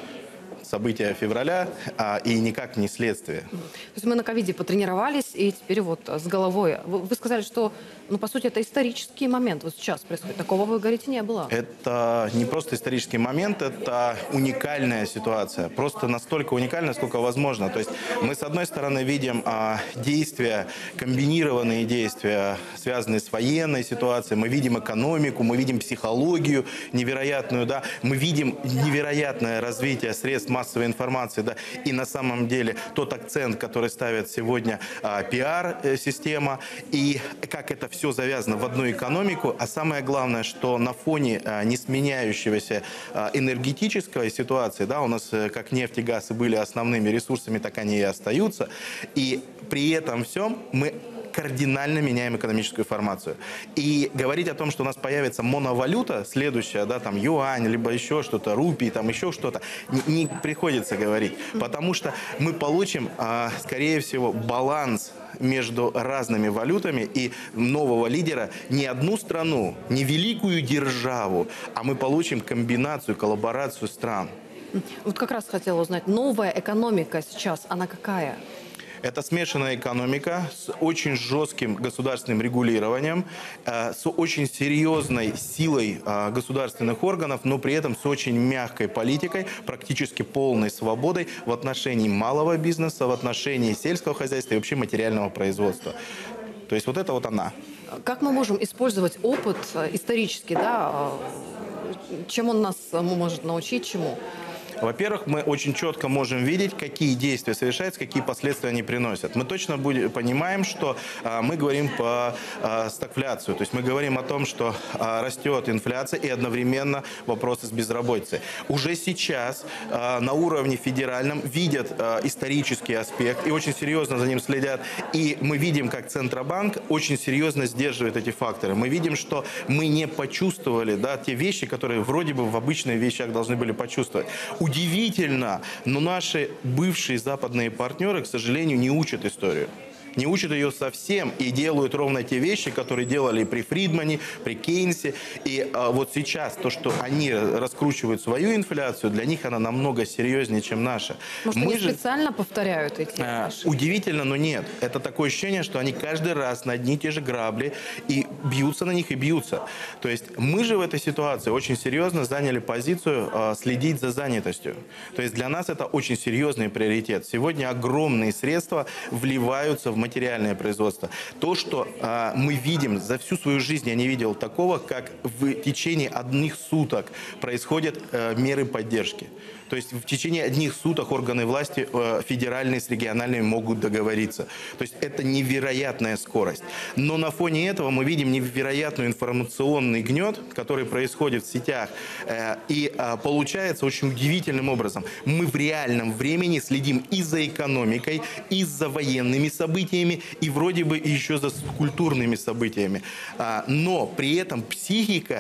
События февраля, и никак не следствие. То есть мы на ковиде потренировались, и теперь вот с головой. Вы сказали, что, по сути, это исторический момент. Вот сейчас происходит. Такого, вы говорите, не было. Это не просто исторический момент, это уникальная ситуация. Просто настолько уникальная, сколько возможно. То есть мы, с одной стороны, видим действия, комбинированные действия, связанные с военной ситуацией. Мы видим экономику, мы видим психологию невероятную, да. Мы видим невероятное развитие средств массовой информации, да, и на самом деле тот акцент, который ставит сегодня пиар-система, и как это все завязано в одну экономику, а самое главное, что на фоне несменяющегося энергетической ситуации, да, у нас как нефть и газ были основными ресурсами, так они и остаются, и при этом всем мы кардинально меняем экономическую формацию. И говорить о том, что у нас появится моновалюта, следующая, да, там юань, либо еще что-то, рупий, там еще что-то, не приходится говорить. Потому что мы получим, скорее всего, баланс между разными валютами и нового лидера не одну страну, не великую державу, а мы получим комбинацию, коллаборацию стран. Вот как раз хотела узнать, новая экономика сейчас, она какая? Это смешанная экономика с очень жестким государственным регулированием, с очень серьезной силой государственных органов, но при этом с очень мягкой политикой, практически полной свободой в отношении малого бизнеса, в отношении сельского хозяйства и вообще материального производства. То есть вот это вот она. Как мы можем использовать опыт исторический, да? Чем он нас может научить, чему? Во-первых, мы очень четко можем видеть, какие действия совершаются, какие последствия они приносят. Мы точно понимаем, что мы говорим по стагфляцию. То есть мы говорим о том, что растет инфляция и одновременно вопросы с безработицей. Уже сейчас на уровне федеральном видят исторический аспект и очень серьезно за ним следят. И мы видим, как Центробанк очень серьезно сдерживает эти факторы. Мы видим, что мы не почувствовали, да, те вещи, которые вроде бы в обычных вещах должны были почувствовать. Удивительно, но наши бывшие западные партнеры, к сожалению, не учат историю. Не учат ее совсем и делают ровно те вещи, которые делали при Фридмане, при Кейнсе. И вот сейчас то, что они раскручивают свою инфляцию, для них она намного серьезнее, чем наша. Может, они специально повторяют эти наши? Удивительно, но нет. Это такое ощущение, что они каждый раз на одни и те же грабли и бьются на них и бьются. То есть мы же в этой ситуации очень серьезно заняли позицию следить за занятостью. То есть для нас это очень серьезный приоритет. Сегодня огромные средства вливаются в материальное производство. То, что мы видим за всю свою жизнь, я не видел такого, как в течение одних суток происходят меры поддержки. То есть в течение одних суток органы власти федеральные с региональными могут договориться. То есть это невероятная скорость. Но на фоне этого мы видим невероятный информационный гнет, который происходит в сетях. И получается очень удивительным образом. Мы в реальном времени следим и за экономикой, и за военными событиями, и вроде бы еще за культурными событиями. Но при этом психика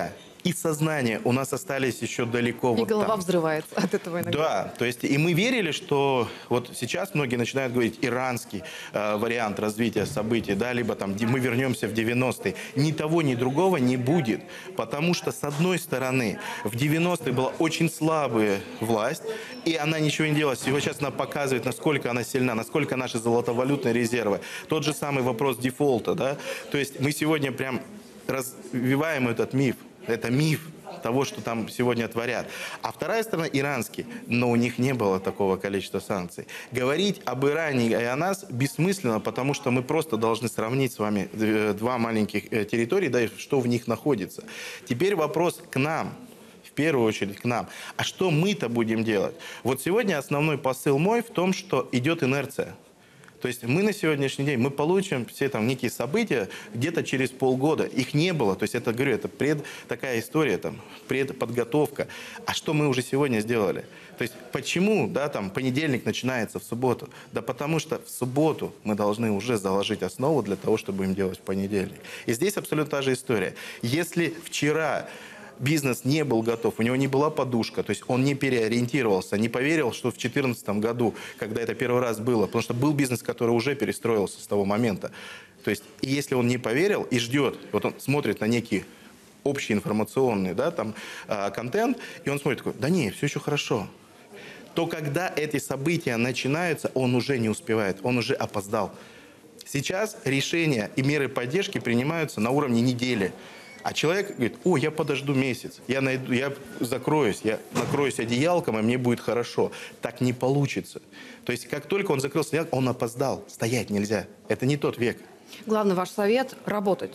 и сознание у нас остались еще далеко. И вот голова там. взрывается от этого иногда. Да, то есть и мы верили, что вот сейчас многие начинают говорить иранский вариант развития событий, да, либо там мы вернемся в 90-е. Ни того, ни другого не будет, потому что с одной стороны в 90-е была очень слабая власть, и она ничего не делала. Сейчас она показывает, насколько она сильна, насколько наши золотовалютные резервы. Тот же самый вопрос дефолта, да, то есть мы сегодня прям развиваем этот миф. Это миф того, что там сегодня творят. А вторая сторона иранский, но у них не было такого количества санкций. Говорить об Иране и о нас бессмысленно, потому что мы просто должны сравнить с вами два маленьких территории, да, и что в них находится. Теперь вопрос к нам. В первую очередь к нам. А что мы-то будем делать? Вот сегодня основной посыл мой в том, что идет инерция. То есть мы на сегодняшний день, мы получим все там некие события где-то через полгода. Их не было. То есть это, говорю, это такая история, там, предподготовка. А что мы уже сегодня сделали? То есть почему, да, там, понедельник начинается в субботу? Да потому что в субботу мы должны уже заложить основу для того, чтобы им делать в понедельник. И здесь абсолютно та же история. Если вчера бизнес не был готов, у него не была подушка, то есть он не переориентировался, не поверил, что в 2014 году, когда это первый раз было, потому что был бизнес, который уже перестроился с того момента. То есть, и если он не поверил и ждет, вот он смотрит на некий общий информационный, да, там, контент, и он смотрит такой, да не, все еще хорошо. То когда эти события начинаются, он уже не успевает, он уже опоздал. Сейчас решения и меры поддержки принимаются на уровне недели. А человек говорит, о, я подожду месяц, я закроюсь, я накроюсь одеялком, и мне будет хорошо. Так не получится. То есть, как только он закрылся одеялком, он опоздал. Стоять нельзя. Это не тот век. Главный ваш совет – работать.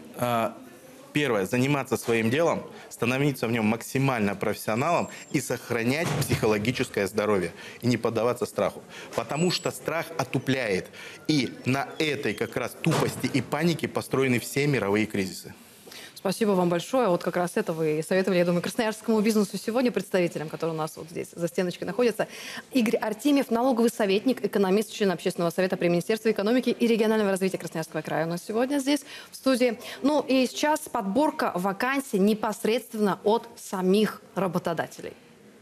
Первое – заниматься своим делом, становиться в нем максимально профессионалом и сохранять психологическое здоровье. И не поддаваться страху. Потому что страх отупляет. И на этой как раз тупости и панике построены все мировые кризисы. Спасибо вам большое. Вот как раз это вы советовали, я думаю, красноярскому бизнесу сегодня, представителям, которые у нас вот здесь за стеночкой находятся. Игорь Артемьев, налоговый советник, экономист, член Общественного совета при Министерстве экономики и регионального развития Красноярского края у нас сегодня здесь в студии. Ну и сейчас подборка вакансий непосредственно от самих работодателей.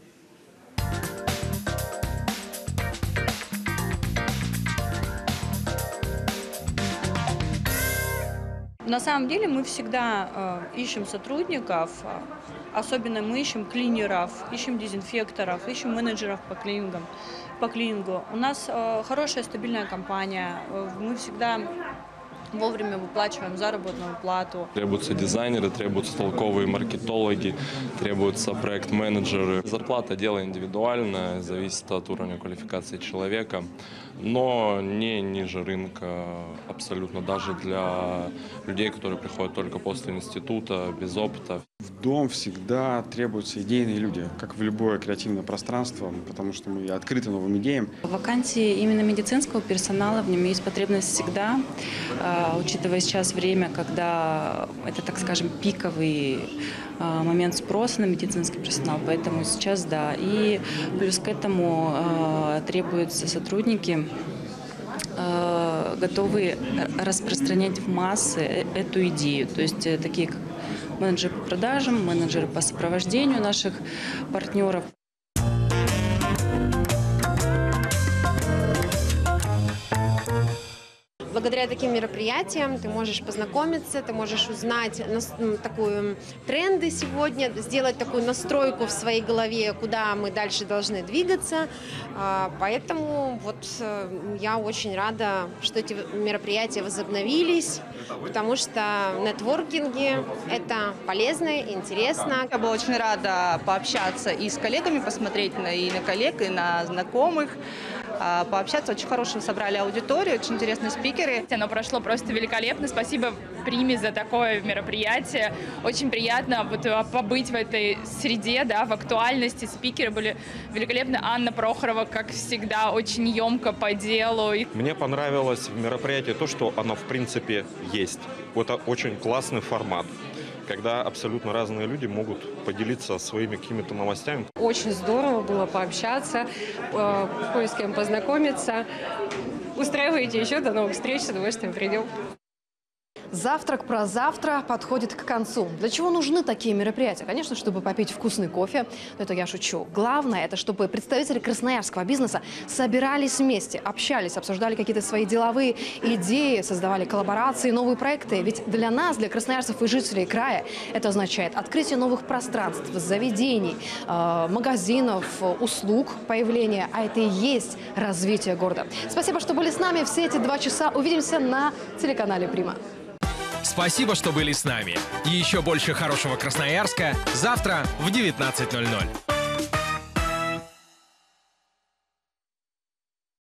На самом деле мы всегда ищем сотрудников, особенно мы ищем клинеров, ищем дезинфекторов, ищем менеджеров по клинингу. У нас хорошая стабильная компания, мы всегда вовремя выплачиваем заработную плату. Требуются дизайнеры, требуются толковые маркетологи, требуются проект-менеджеры. Зарплата – дело индивидуальное, зависит от уровня квалификации человека, но не ниже рынка абсолютно, даже для людей, которые приходят только после института, без опыта. В дом всегда требуются идейные люди, как в любое креативное пространство, потому что мы открыты новым идеям. Вакансии именно медицинского персонала, в нем есть потребность всегда, учитывая сейчас время, когда это, так скажем, пиковый момент спроса на медицинский персонал, поэтому сейчас да. И плюс к этому требуются сотрудники, готовые распространять в массы эту идею, то есть такие как менеджеры по продажам, менеджеры по сопровождению наших партнеров. Благодаря таким мероприятиям ты можешь познакомиться, ты можешь узнать такую тренды сегодня, сделать такую настройку в своей голове, куда мы дальше должны двигаться. Поэтому вот я очень рада, что эти мероприятия возобновились, потому что нетворкинги – это полезно, интересно. Я была очень рада пообщаться и с коллегами, посмотреть и на коллег, и на знакомых. Пообщаться. Очень хорошую собрали аудиторию, очень интересные спикеры. Оно прошло просто великолепно. Спасибо Приме за такое мероприятие. Очень приятно вот побыть в этой среде, да, в актуальности. Спикеры были великолепны. Анна Прохорова, как всегда, очень емко по делу. Мне понравилось в мероприятии то, что оно в принципе есть. Это очень классный формат, когда абсолютно разные люди могут поделиться своими какими-то новостями. Очень здорово было пообщаться, кое с кем познакомиться. Устраивайте еще, до новых встреч, с удовольствием придем. Завтрак про завтра подходит к концу. Для чего нужны такие мероприятия? Конечно, чтобы попить вкусный кофе, но это я шучу. Главное, это чтобы представители красноярского бизнеса собирались вместе, общались, обсуждали какие-то свои деловые идеи, создавали коллаборации, новые проекты. Ведь для нас, для красноярцев и жителей края, это означает открытие новых пространств, заведений, магазинов, услуг, появления. А это и есть развитие города. Спасибо, что были с нами все эти 2 часа. Увидимся на телеканале «Прима». Спасибо, что были с нами. Еще больше хорошего Красноярска завтра в 19:00.